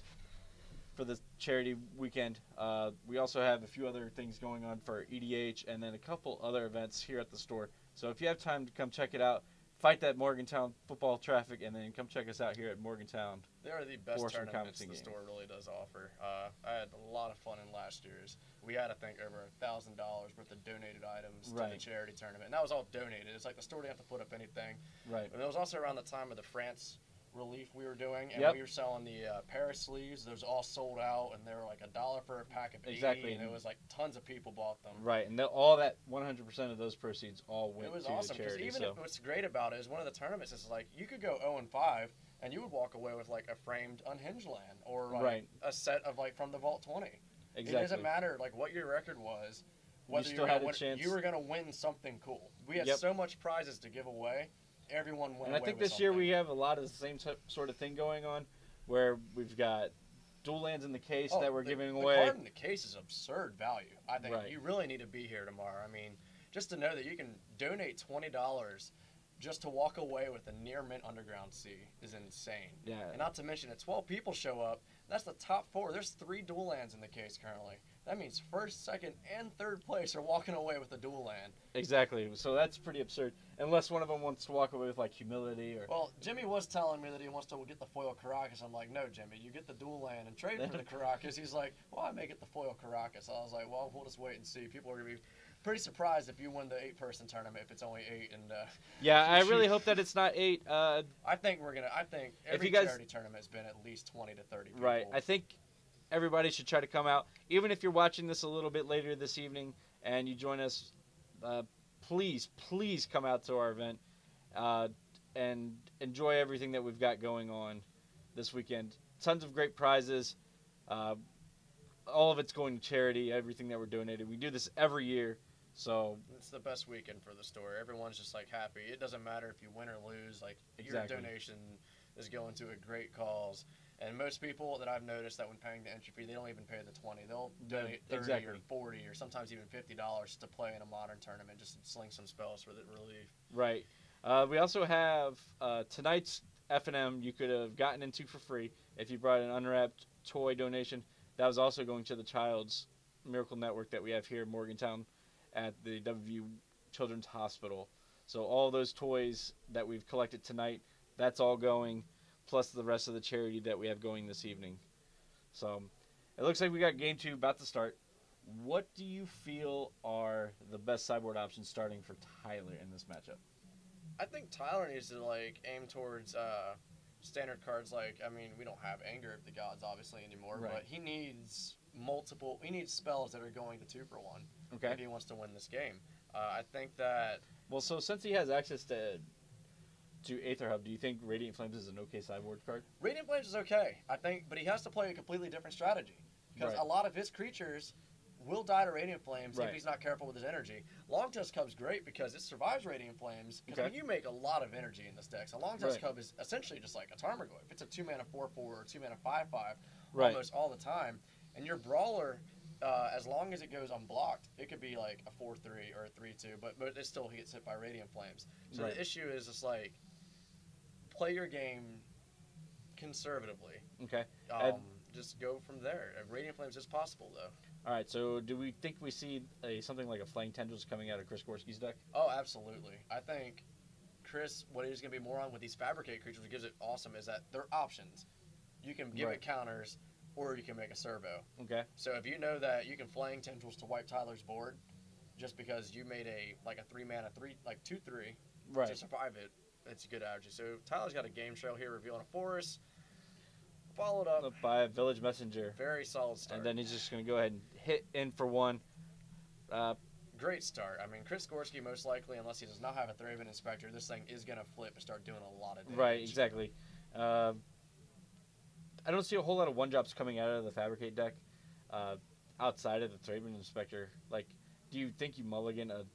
A: for the charity weekend. Uh, we also have a few other things going on for E D H and then a couple other events here at the store. So if you have time to come check it out, fight that Morgantown football traffic, and then come check us out here at Morgantown.
B: They are the best
A: Force
B: tournaments the
A: game.
B: store really does offer. Uh, I had a lot of fun in last year's. We had, I think, over a thousand dollars worth of donated items
A: Right.
B: to the charity tournament, and that was all donated. It's like the store didn't have to put up anything.
A: Right.
B: And it was also around the time of the France relief we were doing, and
A: Yep.
B: we were selling the uh, Paris sleeves. Those all sold out, and they were like a dollar for a pack of eighty,
A: Exactly.
B: and it was like tons of people bought them.
A: Right, and the, all that one hundred percent of those proceeds all went
B: It was
A: to
B: awesome
A: the
B: because
A: charity.
B: even
A: so.
B: if what's great about it is one of the tournaments is like you could go zero and five and you would walk away with like a framed unhinged land or like
A: Right.
B: a set of like from the Vault twenty.
A: Exactly.
B: It doesn't matter like what your record was. Whether
A: You
B: you
A: still
B: were
A: had
B: gonna
A: a
B: win,
A: chance.
B: You were going to win something cool. We had
A: Yep.
B: so much prizes to give away. Everyone went
A: And I
B: away
A: think
B: with
A: this year
B: something.
A: we have a lot of the same t- sort of thing going on, where we've got dual lands in the case
B: Oh,
A: that we're
B: the,
A: giving
B: the
A: away.
B: card in the case is absurd value. I think
A: Right.
B: you really need to be here tomorrow. I mean, just to know that you can donate twenty dollars just to walk away with a near mint Underground Sea is insane.
A: Yeah.
B: And not to mention, if twelve people show up, that's the top four. There's three dual lands in the case currently. That means first, second, and third place are walking away with a dual land.
A: Exactly. So that's pretty absurd. Unless one of them wants to walk away with like humility or.
B: Well, Jimmy was telling me that he wants to get the foil Caracas. I'm like, no, Jimmy, you get the dual land and trade for the Caracas. He's like, well, I may get the foil Caracas. I was like, well, we'll just wait and see. People are going to be pretty surprised if you win the eight-person tournament if it's only eight. And uh,
A: Yeah, I really hope that it's not eight. Uh,
B: I think we're gonna. I think every
A: you guys-
B: charity tournament has been at least twenty to thirty people.
A: right. I think everybody should try to come out, even if you're watching this a little bit later this evening and you join us. Uh, please, please come out to our event uh, and enjoy everything that we've got going on this weekend. Tons of great prizes. Uh, all of it's going to charity, everything that we're donating. We do this every year, so...
B: It's the best weekend for the store. Everyone's just, like, happy. It doesn't matter if you win or lose. Like,
A: exactly.
B: Your donation is going to a great cause. And most people that I've noticed that when paying the entry fee, they don't even pay the twenty. They'll donate thirty
A: exactly.
B: or forty or sometimes even fifty dollars to play in a modern tournament, just to sling some spells for the relief.
A: Right. Uh, we also have uh, tonight's F and M you could have gotten into for free if you brought an unwrapped toy donation. That was also going to the Child's Miracle Network that we have here in Morgantown at the W V U Children's Hospital. So all those toys that we've collected tonight, that's all going, plus the rest of the charity that we have going this evening. So it looks like we got game two about to start. What do you feel are the best sideboard options starting for Tyler in this matchup?
B: I think Tyler needs to, like, aim towards uh, standard cards like, I mean, we don't have Anger of the Gods, obviously, anymore,
A: right.
B: but he needs multiple, he needs spells that are going to two for one
A: okay.
B: if he wants to win this game. Uh, I think that...
A: Well, so since he has access to to Aether Hub, do you think Radiant Flames is an okay sideboard card?
B: Radiant Flames is okay, I think, but he has to play a completely different strategy. Because
A: right.
B: a lot of his creatures will die to Radiant Flames
A: right.
B: if he's not careful with his energy. Long Tusk Cub's great because it survives Radiant Flames. Because
A: okay.
B: I mean, you make a lot of energy in this deck. So Long Tusk
A: right.
B: Cub is essentially just like a Tarmogoyf. It's a two mana four four or two mana five five
A: right.
B: almost all the time. And your Brawler, uh, as long as it goes unblocked, it could be like a four three or a three two, but, but it still gets hit by Radiant Flames. So
A: right.
B: the issue is just like, play your game conservatively.
A: Okay.
B: Um,
A: and
B: just go from there. Radiant Flames is possible, though.
A: All right, so do we think we see a something like a Flying Tendrils coming out of Chris Gorski's deck?
B: Oh, absolutely. I think Chris, what he's going to be more on with these Fabricate creatures, what gives it awesome, is that they're options. You can give
A: right.
B: it counters, or you can make a servo.
A: Okay.
B: So if you know that you can Flying Tendrils to wipe Tyler's board, just because you made a like a three mana three like two three
A: right.
B: to survive it, it's a good strategy. So Tyler's got a game trail here, revealing a forest. Followed up
A: by a Village Messenger.
B: Very solid start.
A: And then he's just going to go ahead and hit in for one. Uh,
B: Great start. I mean, Chris Gorski, most likely, unless he does not have a Thraben Inspector, this thing is going to flip and start doing a lot of damage.
A: Right, exactly. Uh, I don't see a whole lot of one-drops coming out of the Fabricate deck uh, outside of the Thraben Inspector. Like, do you think you mulligan a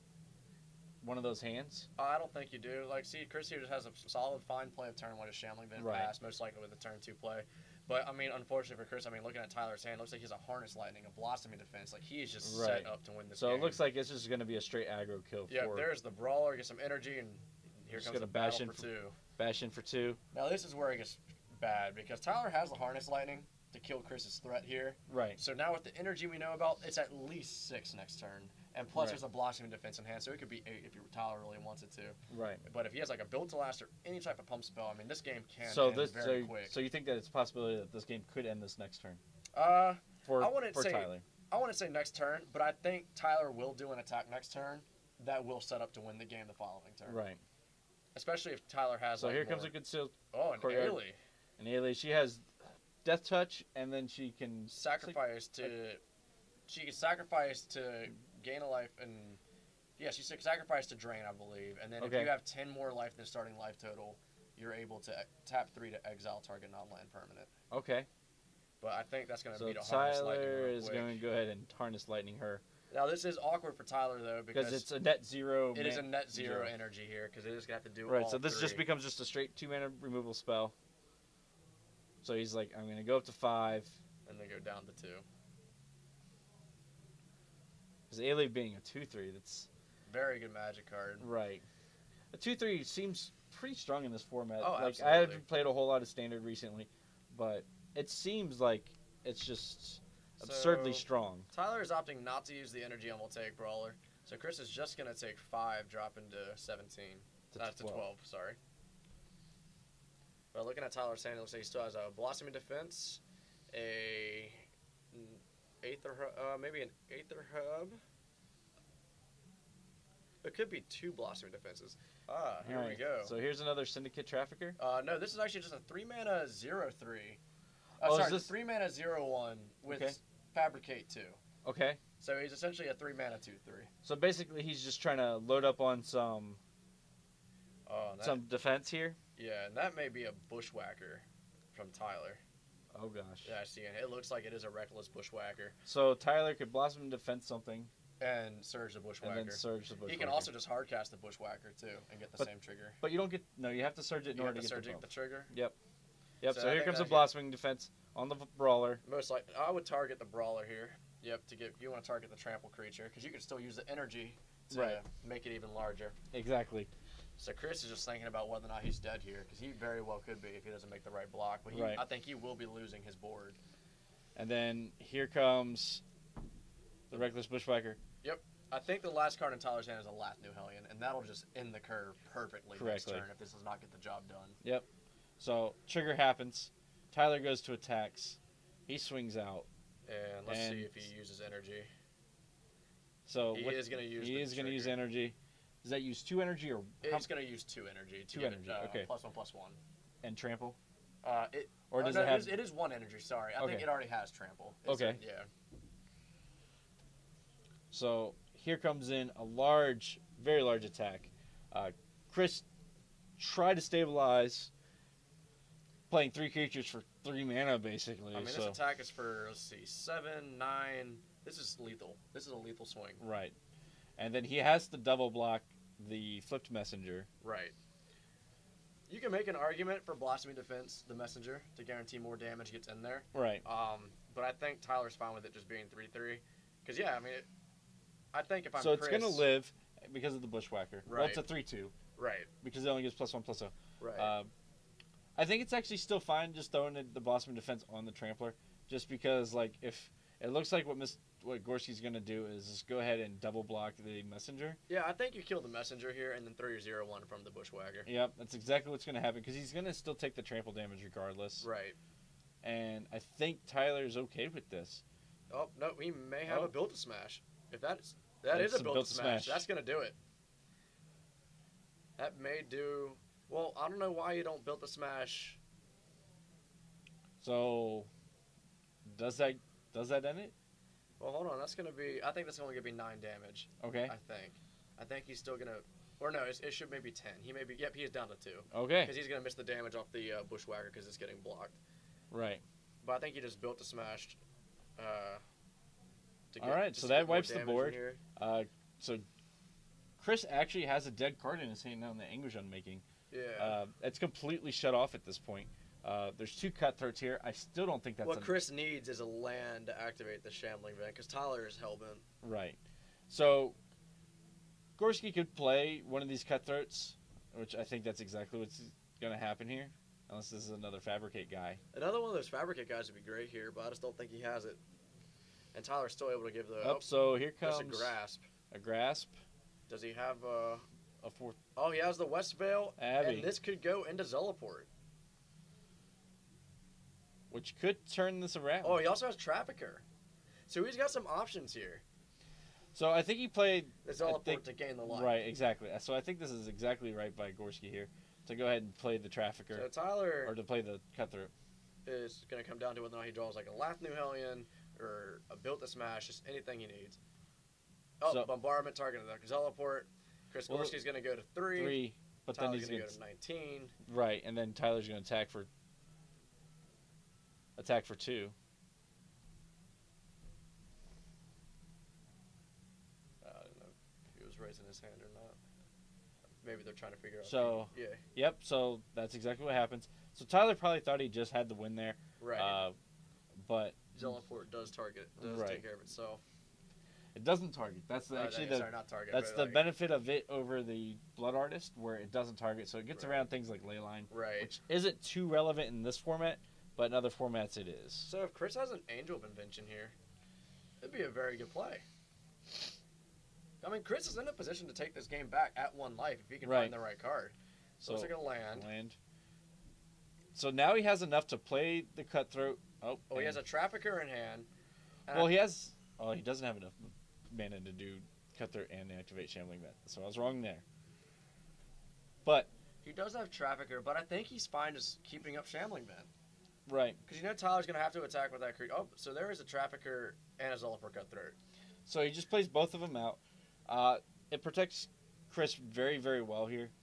A: one of those hands?
B: Uh, I don't think you do. Like, see, Chris here just has a solid, fine play of turn one to Shambling Been
A: right.
B: Pass, most likely with a turn two play. But, I mean, unfortunately for Chris, I mean, looking at Tyler's hand, looks like he has a Harness Lightning, a Blossoming Defense. Like, he is just
A: right.
B: set up to win this
A: so
B: game.
A: So it looks like it's just going to be a straight aggro kill.
B: Yeah,
A: for
B: there's the Brawler, get some energy, and here
A: just
B: comes the
A: bash
B: battle
A: in
B: for,
A: for
B: two.
A: Bash in for two.
B: Now, this is where it gets bad, because Tyler has the Harness Lightning to kill Chris's threat here.
A: Right.
B: So now with the energy we know about, it's at least six next turn. And plus
A: right.
B: there's a Blossoming Defense in hand, so it could be eight if you, Tyler really wants it to.
A: Right.
B: But if he has like a Build to Last or any type of pump spell, I mean, this game can
A: so
B: end
A: this,
B: very
A: so,
B: quick.
A: So you think that it's a possibility that this game could end this next turn?
B: Uh,
A: for,
B: I wouldn't
A: for
B: say,
A: Tyler.
B: I wouldn't say next turn, but I think Tyler will do an attack next turn that will set up to win the game the following turn.
A: Right.
B: Especially if Tyler has
A: So
B: like
A: here
B: more...
A: comes a good seal.
B: Oh, and
A: Courtyard.
B: Ailey.
A: And Ailey, she has Death Touch, and then she can...
B: Sacrifice to... She can sacrifice to gain a life and... Yeah, she sacrificed to drain, I believe. And then
A: okay.
B: if you have ten more life than starting life total, you're able to tap three to exile target non-land permanent.
A: Okay.
B: But I think that's going to
A: so
B: beat a Harness Lightning
A: Tyler
B: real
A: is
B: quick.
A: going to go ahead and Harness Lightning her.
B: Now, this is awkward for Tyler, though, because...
A: Because it's a net zero...
B: It
A: man-
B: is a net zero,
A: zero.
B: energy here, because it is going to have to do
A: Right,
B: all
A: so this
B: three.
A: just becomes just a straight two-mana removal spell. So he's like, I'm going to go up to five.
B: And then go down to two.
A: Because Ailey being a two three, that's...
B: Very good Magic card.
A: Right. A two three seems pretty strong in this format.
B: Oh,
A: like,
B: absolutely.
A: I haven't played a whole lot of Standard recently, but it seems like it's just absurdly
B: So,
A: strong.
B: Tyler is opting not to use the energy on Voltaic Brawler. So Chris is just going to take five, drop into seventeen.
A: To
B: Not to
A: twelve.
B: twelve, sorry. But looking at Tyler's hand, it looks like he still has a Blossoming Defense, a Aether, uh, maybe an Aether Hub. It could be two Blossoming Defenses. Ah, here
A: All right,
B: we go.
A: So here's another Syndicate Trafficker.
B: Uh, no, this is actually just a three mana zero three. Uh,
A: Oh, is
B: sorry,
A: this-
B: three mana zero one with
A: Okay.
B: Fabricate two.
A: Okay.
B: So he's essentially a three mana two three.
A: So basically he's just trying to load up on some
B: Oh, that,
A: some defense here.
B: yeah, and that may be a bushwhacker from Tyler.
A: Oh gosh.
B: Yeah, I see it. It looks like it is a reckless bushwhacker.
A: So Tyler could blossom and defense something,
B: And Surge the bushwhacker.
A: and then surge the bushwhacker.
B: He can also just hardcast the bushwhacker too and get the
A: But-
B: same trigger.
A: But you don't get no. You have to surge it in
B: You
A: order
B: have
A: to
B: to
A: get
B: surge
A: the
B: the
A: buff.
B: trigger.
A: Yep. Yep.
B: So
A: So,
B: I
A: here
B: think
A: comes
B: that
A: a
B: hit-
A: blossoming defense on the brawler.
B: Most like I would target the brawler here. Yep, to get you want to target the trample creature because you can still use the energy to
A: Right.
B: make it even larger.
A: Exactly.
B: So Chris is just thinking about whether or not he's dead here because he very well could be if he doesn't make the right block. But he,
A: Right.
B: I think he will be losing his board.
A: And then here comes the reckless bushwhacker.
B: I think the last card in Tyler's hand is a Lath New Hellion, and that'll just end the curve perfectly next
A: Correctly.
B: turn if this does not get the job done.
A: Yep. So trigger happens. Tyler goes to attacks. He swings out.
B: And let's
A: And-
B: see if he uses energy.
A: So
B: He
A: what-
B: is going to use
A: he
B: the
A: is going to use
B: trigger.
A: energy. Does that use two energy or how-
B: It's going to use two energy. To
A: Two
B: get
A: energy,
B: It, uh,
A: okay.
B: Plus one, plus one.
A: and trample?
B: Uh, it,
A: Or
B: oh,
A: does
B: no,
A: it have?
B: is, it is one energy, sorry. I think
A: Okay.
B: it already has trample. It's
A: Okay.
B: a- yeah.
A: So here comes in a large, very large attack. Uh, Chris tried to stabilize, playing three creatures for three mana basically.
B: I mean,
A: so
B: this attack is for, let's see, seven, nine. This is lethal. This is a lethal swing.
A: right, and then he has to double block the flipped messenger.
B: Right. You can make an argument for Blossoming Defense, the messenger, to guarantee more damage gets in there.
A: Right.
B: Um, but I think Tyler's fine with it just being three three. Because, yeah, I mean, it, I think if I'm
A: So it's
B: Chris,
A: gonna live because of the bushwhacker. Well, it's a
B: Right.
A: three two
B: Right,
A: because it only gives plus one plus zero.
B: right.
A: Uh, I think it's actually still fine just throwing it, the blossoming defense on the trampler, just because like if it looks like what Miss what Gorski's gonna do is just go ahead and double block the messenger.
B: yeah, I think you kill the messenger here and then throw your zero one from the bushwhacker.
A: Yep, that's exactly what's gonna happen because he's gonna still take the trample damage regardless.
B: Right.
A: And I think Tyler's okay with this.
B: Oh, no, we may have
A: Oh.
B: a build to smash. If that is, that
A: That's
B: is a
A: a
B: build,
A: build
B: to
A: to
B: smash.
A: smash.
B: That's going to do it. That may do, well, I don't know why you don't build to smash.
A: So does that does that end it?
B: Well, hold on, that's going to be, I think that's only going to be nine damage,
A: Okay.
B: I think. I think he's still going to, or no, it's, it should maybe ten. He may be, yep, he is down to two.
A: Okay.
B: Because he's going to miss the damage off the uh, bushwhacker because it's getting blocked.
A: Right.
B: But I think he just built to smash. Uh, to
A: All right,
B: just
A: so
B: to
A: that
B: get more
A: wipes the
B: damage in
A: board.
B: here.
A: Uh, so Chris actually has a dead card in his hand now in the Anguish Unmaking.
B: Yeah.
A: Uh, it's completely shut off at this point. Uh, there's two cutthroats here. I still don't think that's
B: what
A: en-
B: Chris needs is a land to activate the Shambling Vent because Tyler is hellbent.
A: right. So Gorski could play one of these cutthroats, which I think that's exactly what's going to happen here, unless this is another Fabricate guy.
B: Another one of those Fabricate guys would be great here, but I just don't think he has it. And Tyler's still able to give the
A: Oh, so here comes
B: just a grasp.
A: a grasp,
B: Does he have uh
A: a fourth
B: oh he has the West Vale
A: Abbey,
B: and this could go into Zelaport.
A: which could turn this around.
B: Oh, he also has Trafficker. So he's got some options here.
A: So I think he played
B: The
A: I
B: Zelaport
A: think-
B: to gain the line.
A: right, exactly. So I think this is exactly right by Gorski here to go ahead and play the Trafficker
B: So Tyler
A: or to play the cutthroat.
B: is going to come down to whether or not he draws like a Lath New Hellion or a Built to Smash, just anything he needs. Oh,
A: So-
B: Bombardment targeting the Zelaport. Chris
A: Well,
B: Gorski's going to go to three.
A: Three, but then
B: Tyler's
A: he's
B: going
A: going
B: to go to nineteen.
A: right, and then Tyler's going to attack for attack for two.
B: Uh, I don't know if he was raising his hand or not. Maybe they're trying to figure out.
A: So-
B: yeah,
A: Yep. So that's exactly what happens. So Tyler probably thought he just had the win there,
B: right.
A: uh, but
B: Zelaport does target, does
A: Right.
B: take care of itself.
A: it doesn't target. That's the,
B: Uh,
A: actually
B: that-
A: the
B: sorry, not target.
A: that's
B: but
A: the
B: like-
A: benefit of it over the Blood Artist, where it doesn't target. So it gets
B: Right.
A: around things like Leyline,
B: Right.
A: which isn't too relevant in this format, but in other formats it is.
B: So if Chris has an Angel of Invention here, it'd be a very good play. I mean, Chris is in a position to take this game back at one life if he can
A: Right.
B: find the right card. So,
A: So
B: it's like a land.
A: land. So now he has enough to play the Cutthroat. Oh,
B: Oh, he has
A: and-
B: a Trafficker in hand. and
A: Well,
B: I-
A: he has. Oh, he doesn't have enough mana to do Cutthroat and activate Shambling Vet. So I was wrong there. But
B: he does have Trafficker, but I think he's fine just keeping up Shambling Vent.
A: right.
B: Because you know Tyler's going to have to attack with that creature. Oh, so there is a Trafficker and a Zelaport Cutthroat.
A: So he just plays both of them out. Uh, it protects Chris very, very well here.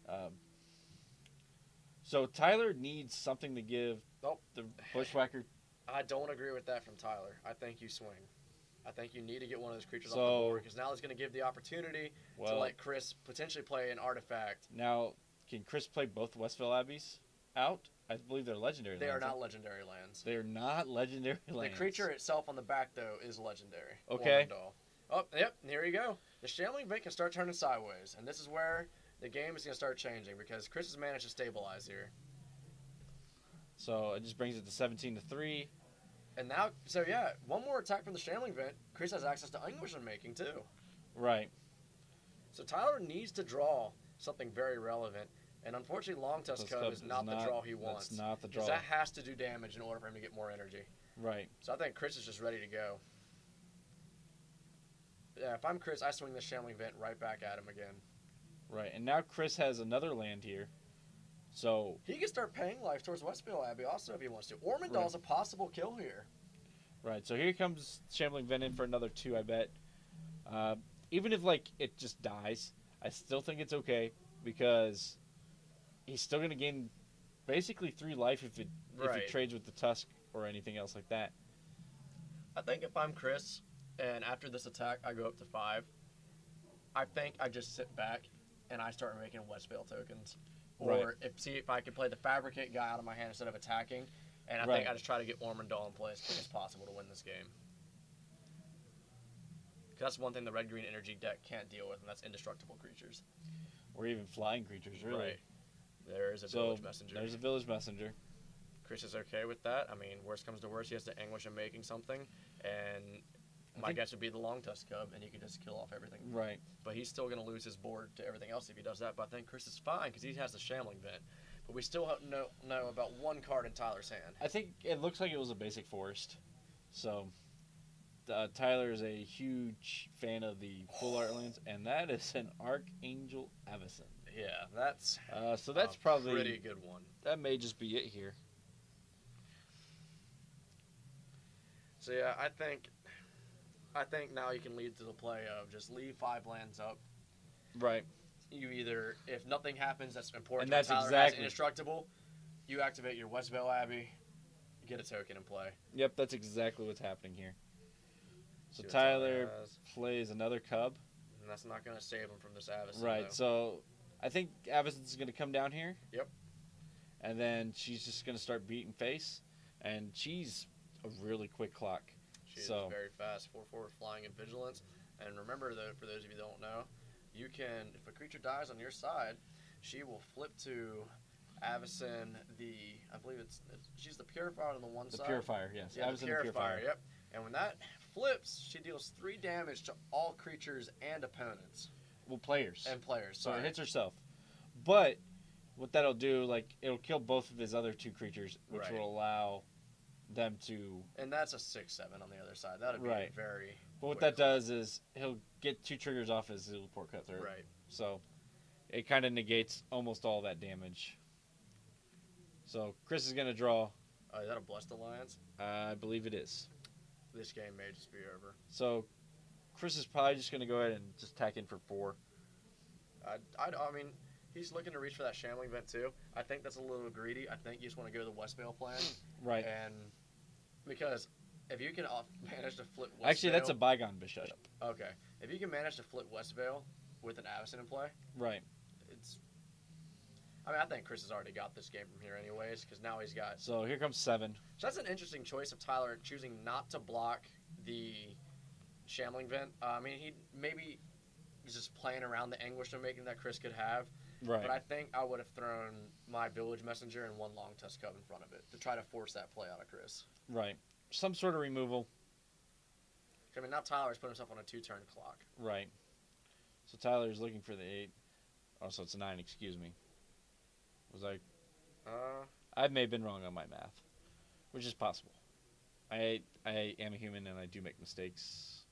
A: Um, so Tyler needs something to give
B: Nope.
A: the Bushwhacker.
B: I don't agree with that from Tyler. I think you swing. I think you need to get one of those creatures
A: So,
B: off the board because now it's going to give the opportunity
A: well,
B: to let Chris potentially play an artifact.
A: Now, can Chris play both Westville Abbeys out? I believe they're legendary
B: They
A: lands.
B: are not legendary lands.
A: They are not legendary lands.
B: The creature itself on the back, though, is legendary.
A: Okay.
B: Ormondal. Oh, yep, here you go. The Shambling Vent can start turning sideways, and this is where the game is going to start changing because Chris has managed to stabilize here.
A: So it just brings it to seventeen to three.
B: And now, so yeah, one more attack from the Shambling Vent. Chris has access to Anguish Making, too.
A: Right.
B: So Tyler needs to draw something very relevant. And unfortunately, Long Tusk
A: Tusk
B: Cub
A: Cub
B: is
A: is
B: not the
A: not-
B: draw he wants.
A: That's not the draw.
B: Because that has to do damage in order for him to get more energy.
A: Right.
B: So I think Chris is just ready to go. Yeah, if I'm Chris, I swing the Shambling Vent right back at him again.
A: Right. And now Chris has another land here. So
B: He can start paying life towards Westville Abbey also if he wants to. Ormondal
A: Right.
B: is a possible kill here.
A: right. So here comes Shambling Vent in for another two, I bet. Uh, even if like it just dies, I still think it's okay because he's still gonna gain basically three life if it if
B: Right.
A: he trades with the Tusk or anything else like that.
B: I think if I'm Chris and after this attack I go up to five, I think I just sit back and I start making Westvale tokens. Or
A: Right.
B: if see if I can play the Fabricate guy out of my hand instead of attacking. And I
A: Right.
B: think I just try to get Ormondal in play as quick as possible to win this game. 'Cause that's one thing the red-green energy deck can't deal with, and that's indestructible creatures.
A: Or even flying creatures, really.
B: Right. There is a
A: So
B: Village Messenger.
A: there's a Village Messenger.
B: Chris is okay with that. I mean, worst comes to worst, he has to Anguish and Making something, and my
A: think-
B: guess would be the Long Tusk Cub, and you can just kill off everything.
A: Right.
B: But he's still going to lose his board to everything else if he does that. But I think Chris is fine because he has the Shambling Vent. But we still have know, know about one card in Tyler's hand.
A: I think it looks like it was a basic forest. So uh, Tyler is a huge fan of the full art lands, and that is an Archangel Avacyn.
B: Yeah, that's
A: Uh, so that's
B: a
A: probably
B: pretty good one.
A: that may just be it here.
B: So yeah, I think I think now you can lead to the play of just leave five lands up.
A: Right.
B: You either, if nothing happens that's important,
A: And that's
B: Tyler has
A: exactly-
B: indestructible, you activate your Westvale Abbey, get a token and play.
A: Yep, that's exactly what's happening here. So
B: See what
A: Tyler
B: has.
A: plays another cub.
B: And that's not going to save him from this Avacyn.
A: Right.
B: though.
A: So I think Avacyn's going to come down here.
B: Yep.
A: And then she's just going to start beating face, and she's a really quick clock.
B: She
A: So-
B: is very fast, four four flying and vigilance. And remember, though, for those of you who don't know, you can, if a creature dies on your side, she will flip to Avacyn, the, I believe it's, it's she's the Purifier on the one
A: The
B: side.
A: Purifier, yes.
B: Yeah,
A: Avacyn
B: the
A: the
B: Purifier,
A: Purifier.
B: yep. And when that flips, she deals three damage to all creatures and opponents.
A: Well, players.
B: And players,
A: So
B: sorry.
A: it hits herself. But what that'll do, like, it'll kill both of his other two creatures, which
B: Right.
A: will allow them to.
B: And that's a six seven on the other side. That would be
A: Right.
B: very...
A: But what
B: quick
A: that does is he'll get two triggers off his teleport cut through.
B: Right.
A: So it kind of negates almost all that damage. So Chris is going to draw.
B: Uh, is that a Blessed Alliance?
A: Uh, I believe it is.
B: This game may just be over.
A: So Chris is probably just going to go ahead and just tack in for four.
B: I, I, I mean, he's looking to reach for that Shambling Vent too. I think that's a little greedy. I think you just want to go the Westvale plan.
A: Right.
B: And because if you can off, manage to flip Westvale...
A: Actually, that's a bygone bishop.
B: Okay. If you can manage to flip Westvale with an Avacyn in play,
A: Right.
B: it's... I mean, I think Chris has already got this game from here anyways, because now he's got...
A: So here comes seven.
B: So that's an interesting choice of Tyler choosing not to block the Shambling Vent. Uh, I mean, he maybe he's just playing around the Anguish of Making that Chris could have.
A: Right.
B: But I think I would have thrown my Village Messenger and one Long Tusk Cub in front of it to try to force that play out of Chris.
A: Right. Some sort of removal.
B: I mean, now Tyler's put himself on a two-turn clock.
A: Right. So Tyler's looking for the eight. Oh, so it's a nine, excuse me. Was I...
B: Uh,
A: I may have been wrong on my math, which is possible. I I am a human and I do make mistakes.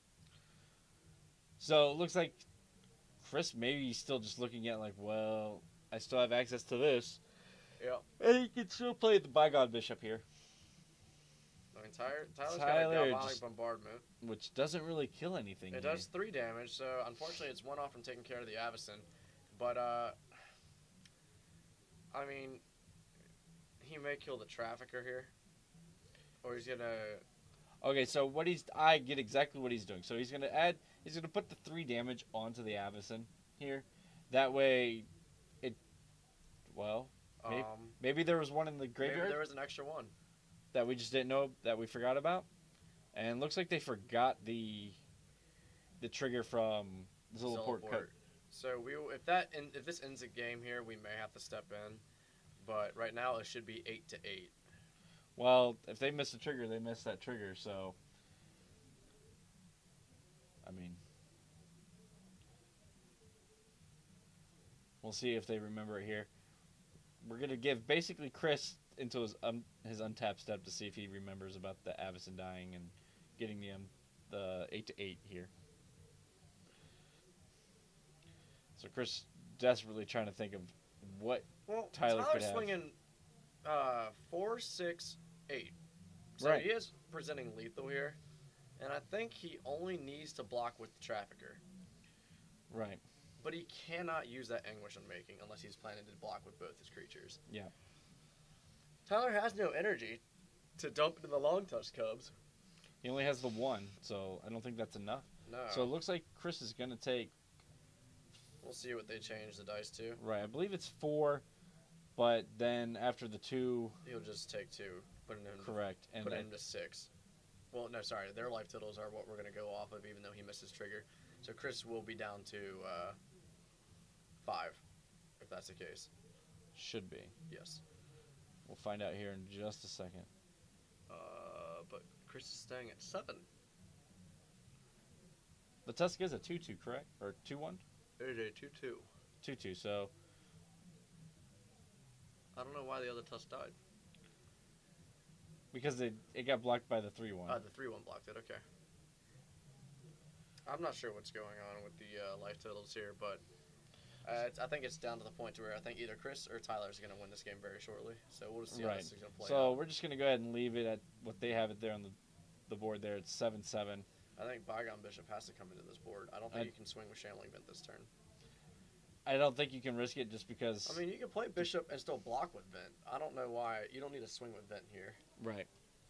A: So it looks like Chris maybe he's still just looking at like, well, I still have access to this.
B: yeah.
A: And he can still play the Bygone Bishop here,
B: I mean, Tyler, Tyler's
A: Tyler
B: got a Galvanic
A: just-
B: Bombardment.
A: which doesn't really kill anything.
B: It
A: here.
B: does three damage, so unfortunately it's one off from taking care of the Avacyn. But uh, I mean, he may kill the trafficker here, or he's gonna.
A: Okay, so what he's I get exactly what he's doing. So he's gonna add. He's gonna put the three damage onto the Avacyn here. That way, it. Well, maybe,
B: Um,
A: maybe there was one in the graveyard
B: maybe there was an extra one.
A: that we just didn't know that we forgot about, and it looks like they forgot the. The trigger from Zilliport Cut.
B: So we, if that, if this ends a game here, we may have to step in. But right now, it should be eight to eight.
A: Well, if they miss the trigger, they miss that trigger. So, I mean, we'll see if they remember it here. We're gonna give basically Chris into his um, his untapped step to see if he remembers about the Avacyn dying and getting the um, the eight to eight here. So Chris desperately trying to think of what
B: well,
A: Tyler
B: Tyler's
A: could have.
B: swinging uh, four, six, eight. So
A: Right.
B: he is presenting lethal here, and I think he only needs to block with the trafficker.
A: Right.
B: But he cannot use that Anguish Unmaking unless he's planning to block with both his creatures.
A: Yeah.
B: Tyler has no energy to dump into the Long Touch Cubs.
A: He only has the one, so I don't think that's enough.
B: No.
A: So it looks like Chris is gonna take.
B: We'll see what they change the dice to.
A: Right, I believe it's four, but then after the two,
B: He'll just take two, put it in,
A: correct, and
B: put
A: then,
B: it into six. Well, no, sorry, their life totals are what we're going to go off of, even though he missed his trigger. So Chris will be down to uh, five, if that's the case.
A: should be.
B: Yes.
A: We'll find out here in just a second.
B: Uh, but Chris is staying at seven.
A: The Tusk is a two two, correct, or two one?
B: It is a two two.
A: two two. So
B: I don't know why the other Tusk died.
A: because it it got blocked by the three one.
B: Uh, the three one blocked it, okay. I'm not sure what's going on with the uh, life totals here, but uh, it's, I think it's down to the point to where I think either Chris or Tyler is going to win this game very shortly. So we'll just see how
A: Right.
B: this is going to play
A: So
B: out.
A: we're just gonna go ahead and leave it at what they have it there on the the board there. It's seven seven.
B: I think Bygone Bishop has to come into this board. I don't think
A: I-
B: you can swing with Shambling Vent this turn.
A: I don't think you can risk it just because.
B: I mean, you can play Bishop and still block with Vent. I don't know why. You don't need to swing with Vent here.
A: Right.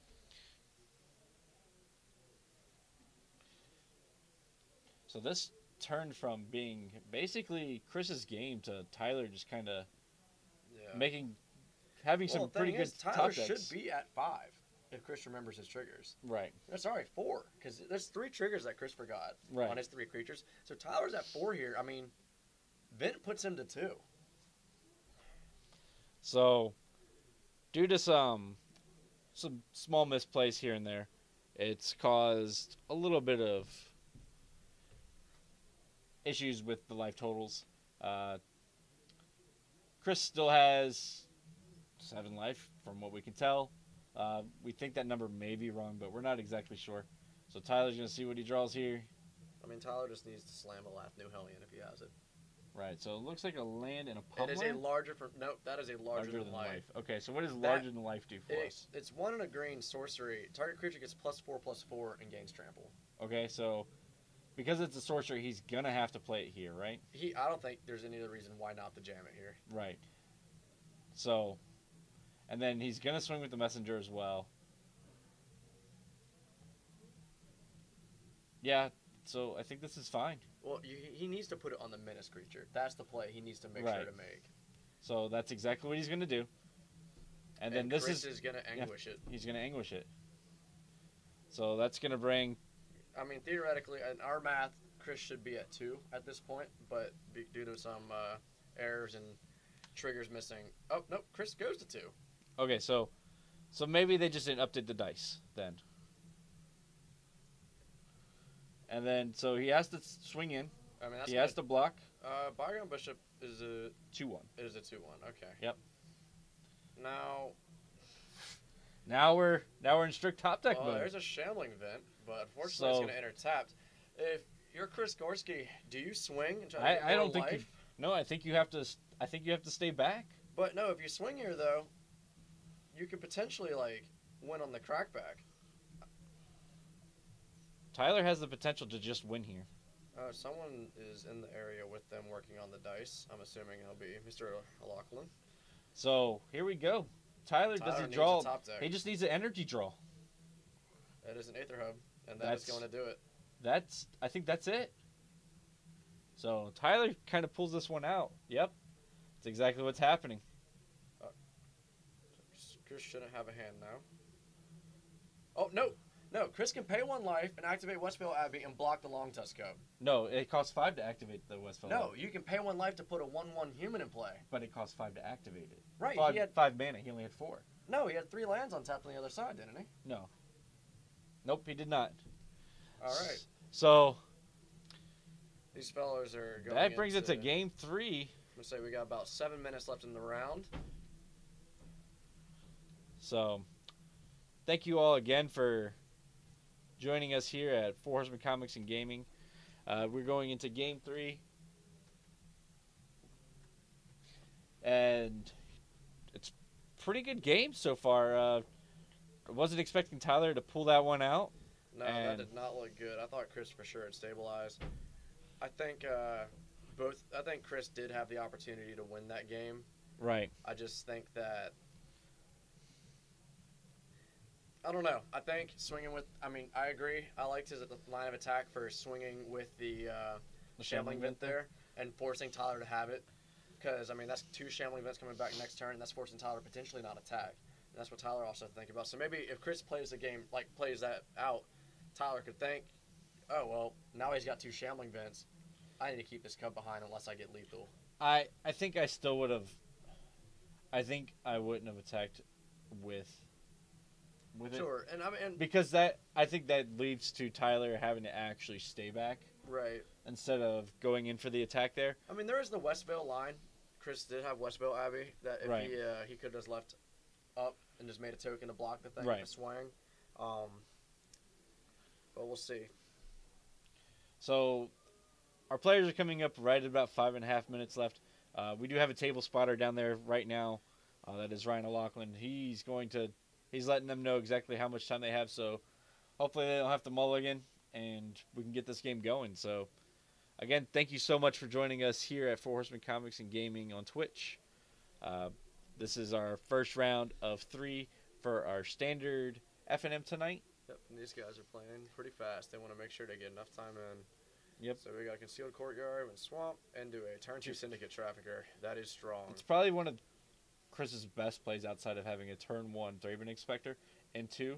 A: So this turned from being basically Chris's game to Tyler just kind of
B: Yeah.
A: making, having
B: well,
A: some
B: the
A: pretty
B: thing
A: good
B: is, Tyler
A: top
B: should
A: decks.
B: be at five if Chris remembers his triggers.
A: Right.
B: No, sorry, four, because there's three triggers that Chris forgot
A: Right.
B: on his three creatures. So Tyler's at four here. I mean, Vent puts him to two.
A: So, due to some some small misplays here and there, it's caused a little bit of issues with the life totals. Uh, Chris still has seven life, from what we can tell. Uh, we think that number may be wrong, but we're not exactly sure. So Tyler's going to see what he draws here.
B: I mean, Tyler just needs to slam a Lath New Hellion if he has it.
A: Right, so it looks like a land and a
B: It
A: pump
B: is a larger from nope. That is a larger, than, life.
A: Okay, so what does
B: That-
A: larger than life do for
B: It,
A: us?
B: it's one and a green sorcery. Target creature gets plus four plus four and gains trample.
A: Okay, so because it's a sorcerer, he's gonna have to play it here, right?
B: He, I don't think there's any other reason why not to jam it here.
A: Right. So, and then he's gonna swing with the messenger as well. Yeah. So I think this is fine.
B: Well, you, he needs to put it on the menace creature. That's the play he needs to make
A: Right.
B: sure to make.
A: So that's exactly what he's gonna do. And, then this
B: Chris
A: is,
B: is gonna anguish it.
A: he's gonna anguish it. So that's gonna bring.
B: I mean, theoretically, in our math, Chris should be at two at this point, but be, due to some uh, errors and triggers missing, oh nope, Chris goes to two.
A: Okay, so, so maybe they just didn't update the dice then. And then so he has to swing in.
B: I mean, that's
A: He has to block.
B: Uh, Bygone Bishop is a
A: two one.
B: is a two one. Okay.
A: Yep.
B: Now,
A: Now we're now we're in strict top deck
B: well,
A: mode.
B: there's a Shambling Vent, but unfortunately,
A: So-
B: it's going to enter tapped. If you're Chris Gorski, do you swing and try to
A: I-
B: get
A: I
B: more
A: don't think you-
B: life?
A: No, I think you have to. I think you have to stay back.
B: But no, if you swing here though, you could potentially like win on the crackback.
A: Tyler has the potential to just win here.
B: Uh, someone is in the area with them working on the dice. I'm assuming it'll be Mister O'Loughlin.
A: So here we go. Tyler,
B: Tyler
A: does he
B: needs
A: draw?
B: a top deck.
A: He just needs an energy draw.
B: That is an Aether Hub, and that
A: That's-
B: is going to do it.
A: That's. I think that's it. So Tyler kind of pulls this one out. Yep, that's exactly what's happening.
B: Chris shouldn't have a hand now. Oh, no. No, Chris can pay one life and activate Westvale Abbey and block the Long Tusk Cub.
A: No, it costs five to activate the Westfall.
B: No, you can pay one life to put a one one human in play.
A: but it costs five to activate it.
B: Right,
A: Five,
B: he had...
A: five mana. He only had four.
B: No, he had three lands on tap on the other side, didn't he?
A: No. Nope, he did not.
B: All right.
A: So
B: These fellows are going
A: that brings
B: into,
A: it to game three.
B: I'm going to say we got about seven minutes left in the round.
A: So thank you all again for joining us here at Four Horsemen Comics and Gaming. Uh, we're going into game three. And it's a pretty good game so far. Uh, I wasn't expecting Tyler to pull that one out.
B: No,
A: And-
B: that did not look good. I thought Chris for sure had stabilized. I think uh, both. I think Chris did have the opportunity to win that game.
A: Right.
B: I just think that I don't know. I think swinging with. I mean, I agree. I liked his line of attack for swinging with the, uh,
A: The
B: shambling vent there and forcing Tyler to have it. Because I mean, that's two shambling vents coming back next turn, and that's forcing Tyler to potentially not attack. And that's what Tyler also think about. So maybe if Chris plays the game like plays that out, Tyler could think, oh well, now he's got two shambling vents. I need to keep this cub behind unless I get lethal.
A: I, I think I still would have. I think I wouldn't have attacked with. With
B: Sure, and I mean, and,
A: because that I think that leads to Tyler having to actually stay back
B: right.
A: instead of going in for the attack there.
B: I mean, there is the Westvale line. Chris did have Westvale Abbey that if
A: Right.
B: he uh, he could have just left up and just made a token to block the thing,
A: Right.
B: the swing. Um, but we'll see.
A: So our players are coming up right at about five and a half minutes left. Uh, we do have a table spotter down there right now. Uh, that is Ryan O'Loughlin. He's going to he's letting them know exactly how much time they have. So hopefully they don't have to mulligan and we can get this game going. So again, thank you so much for joining us here at Four Horsemen Comics and Gaming on Twitch. Uh, this is our first round of three for our standard F N M tonight.
B: Yep, and these guys are playing pretty fast. They want to make sure they get enough time in.
A: Yep.
B: So we got Concealed Courtyard and Swamp and do a turn two Syndicate Trafficker. That is strong.
A: It's probably one of Chris's best plays outside of having a turn one Draven Inspector and two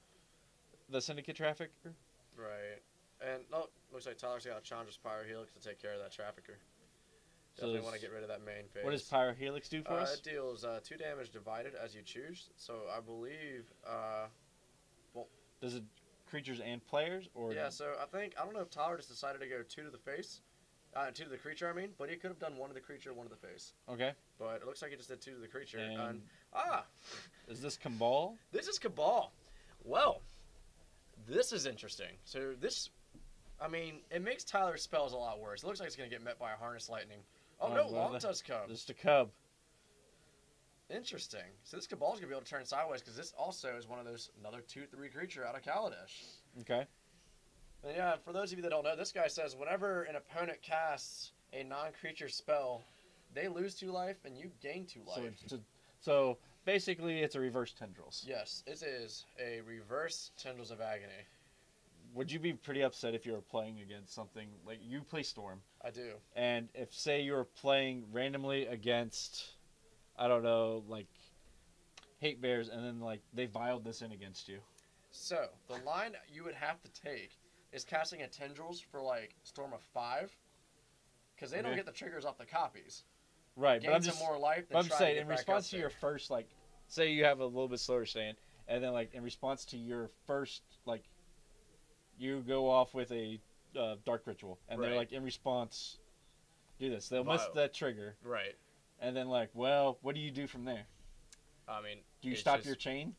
A: the Syndicate Trafficker.
B: Right. And oh, looks like Tyler's got a Chandra's Pyro Helix to take care of that Trafficker.
A: So
B: Definitely
A: there's-
B: want to get rid of that main phase.
A: What does Pyro Helix do for
B: uh,
A: us?
B: It deals uh, two damage divided as you choose. So I believe, uh,
A: Does it creatures and players or
B: yeah. So I think I don't know if Tyler just decided to go two to the face, uh, two to the creature. I mean, but he could have done one to the creature, one to the face.
A: Okay.
B: But it looks like he just did two to the creature.
A: And
B: And, ah,
A: is this Cabal?
B: this is Cabal. Well, this is interesting. So this, I mean, it makes Tyler's spells a lot worse. It looks like it's gonna get met by a Harness Lightning. Oh
A: Uh,
B: no,
A: well,
B: Long
A: the-
B: Tusk Cub.
A: This is the Cub.
B: Interesting. So this Cabal's gonna be able to turn sideways because this also is one of those another two three creature out of Kaladesh.
A: Okay.
B: And yeah, for those of you that don't know, this guy says whenever an opponent casts a non-creature spell, they lose two life and you gain two
A: So,
B: life.
A: it's a, so basically, it's a reverse Tendrils.
B: Yes, it is a reverse Tendrils of Agony.
A: Would you be pretty upset if you were playing against something like you play Storm,
B: I do.
A: and if say you were playing randomly against, I don't know, like Hate Bears, and then like they viled this in against you?
B: So the line you would have to take is casting a Tendrils for like Storm of five, because they don't
A: Okay.
B: get the triggers off the copies.
A: Right,
B: Gain
A: but I'm
B: some
A: just
B: more life.
A: But
B: Than
A: I'm just
B: try to
A: saying,
B: get
A: in
B: back
A: response
B: up
A: to your
B: there.
A: first, like, say you have a little bit slower stand, and then, like, in response to your first, like, you go off with a uh, Dark Ritual, and they're
B: Right.
A: like, in response, do this. They'll miss
B: Vile.
A: that trigger,
B: Right.
A: and then, like, well, what do you do from there?
B: I mean,
A: Do you
B: it's
A: stop
B: just-
A: your chain?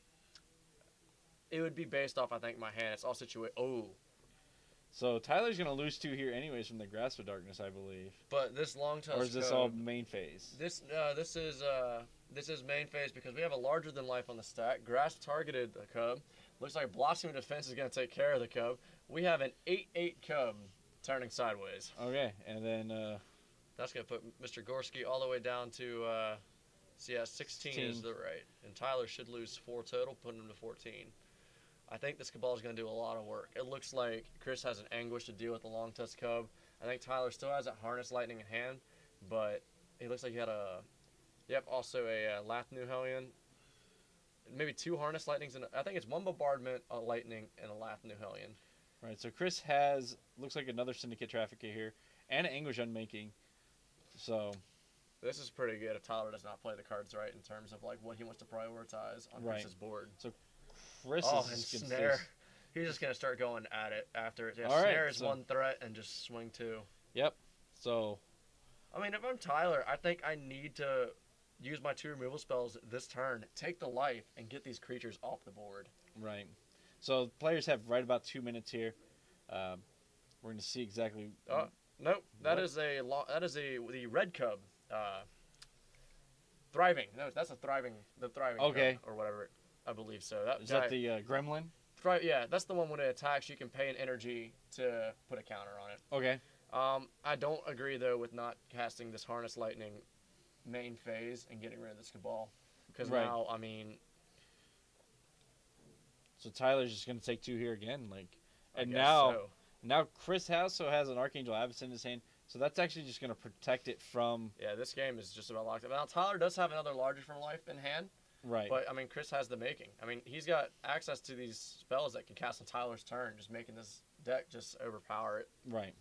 B: It would be based off, I think, my hand. It's all situated. Oh,
A: So Tyler's going to lose two here anyways from the Grasp of Darkness, I believe.
B: but this long tusk.
A: Or is this
B: code,
A: all main phase?
B: This uh, this is uh, this is main phase because we have a larger than life on the stack. Grasp targeted the cub. Looks like Blossoming Defense is going to take care of the cub. We have an eight eight cub turning sideways.
A: Okay, and then, uh,
B: That's going to put Mister Gorski all the way down to uh, So yeah, sixteen,
A: sixteen.
B: is the right. And Tyler should lose four total, putting him to fourteen. I think this Cabal is going to do a lot of work. It looks like Chris has an Anguish to deal with the long tusk cub. I think Tyler still has that Harness Lightning in hand, but it looks like he had a, yep, also a uh, Lath New Hellion. Maybe two Harness Lightnings, and I think it's one Bombardment, a Lightning, and a Lath New Hellion.
A: Right, so Chris has, looks like another Syndicate Trafficker here, and an Anguish Unmaking. So
B: this is pretty good if Tyler does not play the cards right in terms of like what he wants to prioritize on
A: right.
B: Chris's board.
A: So Chris
B: oh,
A: is
B: and
A: just
B: Snare.
A: gonna
B: He's just going to start going at it after it. Yeah,
A: All
B: Snare
A: right,
B: is
A: so,
B: one threat and just swing two.
A: Yep. So
B: I mean, if I'm Tyler, I think I need to use my two removal spells this turn, take the life, and get these creatures off the board.
A: right. So players have right about two minutes here. Um, we're going to see exactly.
B: Oh nope, that
A: What?
B: is a lo- that is a the red cub, uh, thriving. No, that's a thriving the thriving.
A: Okay.
B: Cub, or whatever, I believe so. That
A: Is
B: guy,
A: that the uh, Gremlin?
B: thri- yeah, that's the one when it attacks, you can pay an energy to put a counter on it.
A: Okay.
B: Um, I don't agree though with not casting this Harness Lightning main phase and getting rid of this Cabal, because
A: Right.
B: now I mean.
A: So Tyler's just going to take two here again, like,
B: I
A: and
B: guess
A: now
B: so.
A: now Chris also has an Archangel Abyss in his hand, so that's actually just going to protect it from.
B: Yeah, this game is just about locked up. Now, Tyler does have another Larger from Life in hand,
A: Right.
B: but, I mean, Chris has the making. I mean, he's got access to these spells that can cast on Tyler's turn, just making this deck just overpower it.
A: Right.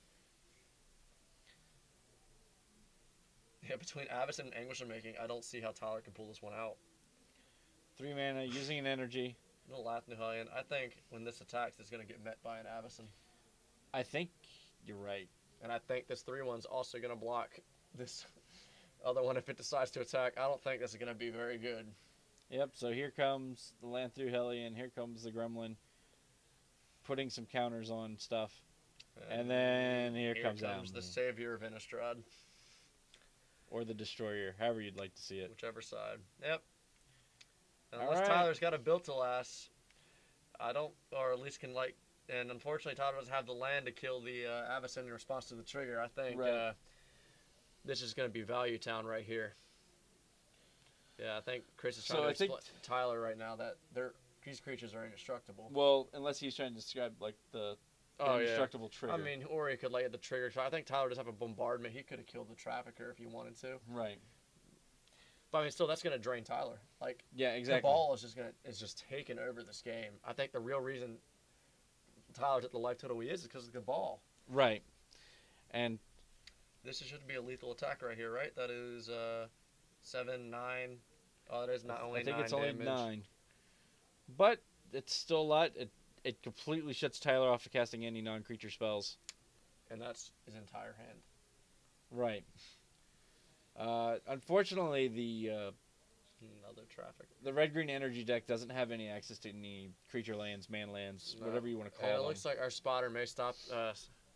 B: Yeah, between Abyss and Anguish of Making, I don't see how Tyler can pull this one out.
A: Three mana, using an energy.
B: No Lath New Hellion. I think when this attacks, it's going to get met by an Abyssin.
A: I think you're right.
B: And I think this three one's also going to block this other one if it decides to attack. I don't think this is going to be very good.
A: Yep, so here comes the Land Through Hellion, here comes the Gremlin, putting some counters on stuff. And then here,
B: here
A: comes,
B: comes
A: out.
B: the Savior of Innistrad.
A: Or the Destroyer, however you'd like to see it.
B: Whichever side. Yep. And
A: All
B: unless
A: right.
B: Tyler's got a built to last, I don't, or at least can like, and unfortunately Tyler doesn't have the land to kill the uh, Abyss in response to the trigger. I think
A: Right.
B: uh, this is going to be Value Town right here. Yeah, I think Chris is trying
A: So
B: to
A: I think-
B: explain to Tyler right now that they're, these creatures are indestructible.
A: Well, unless he's trying to describe, like, the
B: Oh, yeah.
A: indestructible trigger.
B: I mean, or he could lay at the trigger. So I think Tyler does have a bombardment. He could have killed the Trafficker if he wanted to.
A: Right.
B: But I mean, still, that's going to drain Tyler. Like,
A: Yeah, exactly.
B: the ball is just gonna is just taking over this game. I think the real reason Tyler's at the life total he is is because of the ball.
A: Right. And
B: This should be a lethal attack right here, right? That is uh, seven, nine. Oh, it is not only
A: I think
B: nine
A: it's only
B: damage.
A: nine. But it's still a lot. It, it completely shuts Tyler off to casting any non-creature spells.
B: And that's his entire hand.
A: Right. Uh, unfortunately, the uh,
B: Another Traffic.
A: the red-green energy deck doesn't have any access to any creature lands, man lands,
B: No.
A: whatever you want to call
B: And it
A: them.
B: looks like our spotter may stop. Uh,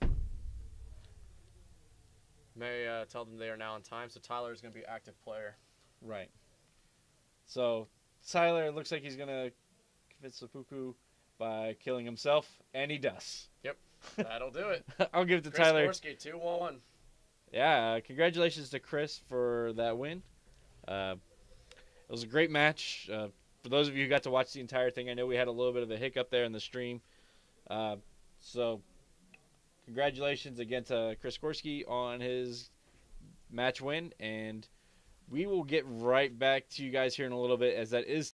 B: may uh, tell them they are now in time. So Tyler is going to be active player.
A: Right. So Tyler, it looks like he's going to convince seppuku by killing himself, and he does.
B: That'll do it.
A: I'll give it to
B: Chris
A: Tyler.
B: Gorski, two one.
A: Yeah, uh, congratulations to Chris for that win. Uh, it was a great match. Uh, for those of you who got to watch the entire thing, I know we had a little bit of a hiccup there in the stream. Uh, so, congratulations again to Chris Gorski on his match win. And we will get right back to you guys here in a little bit, as that is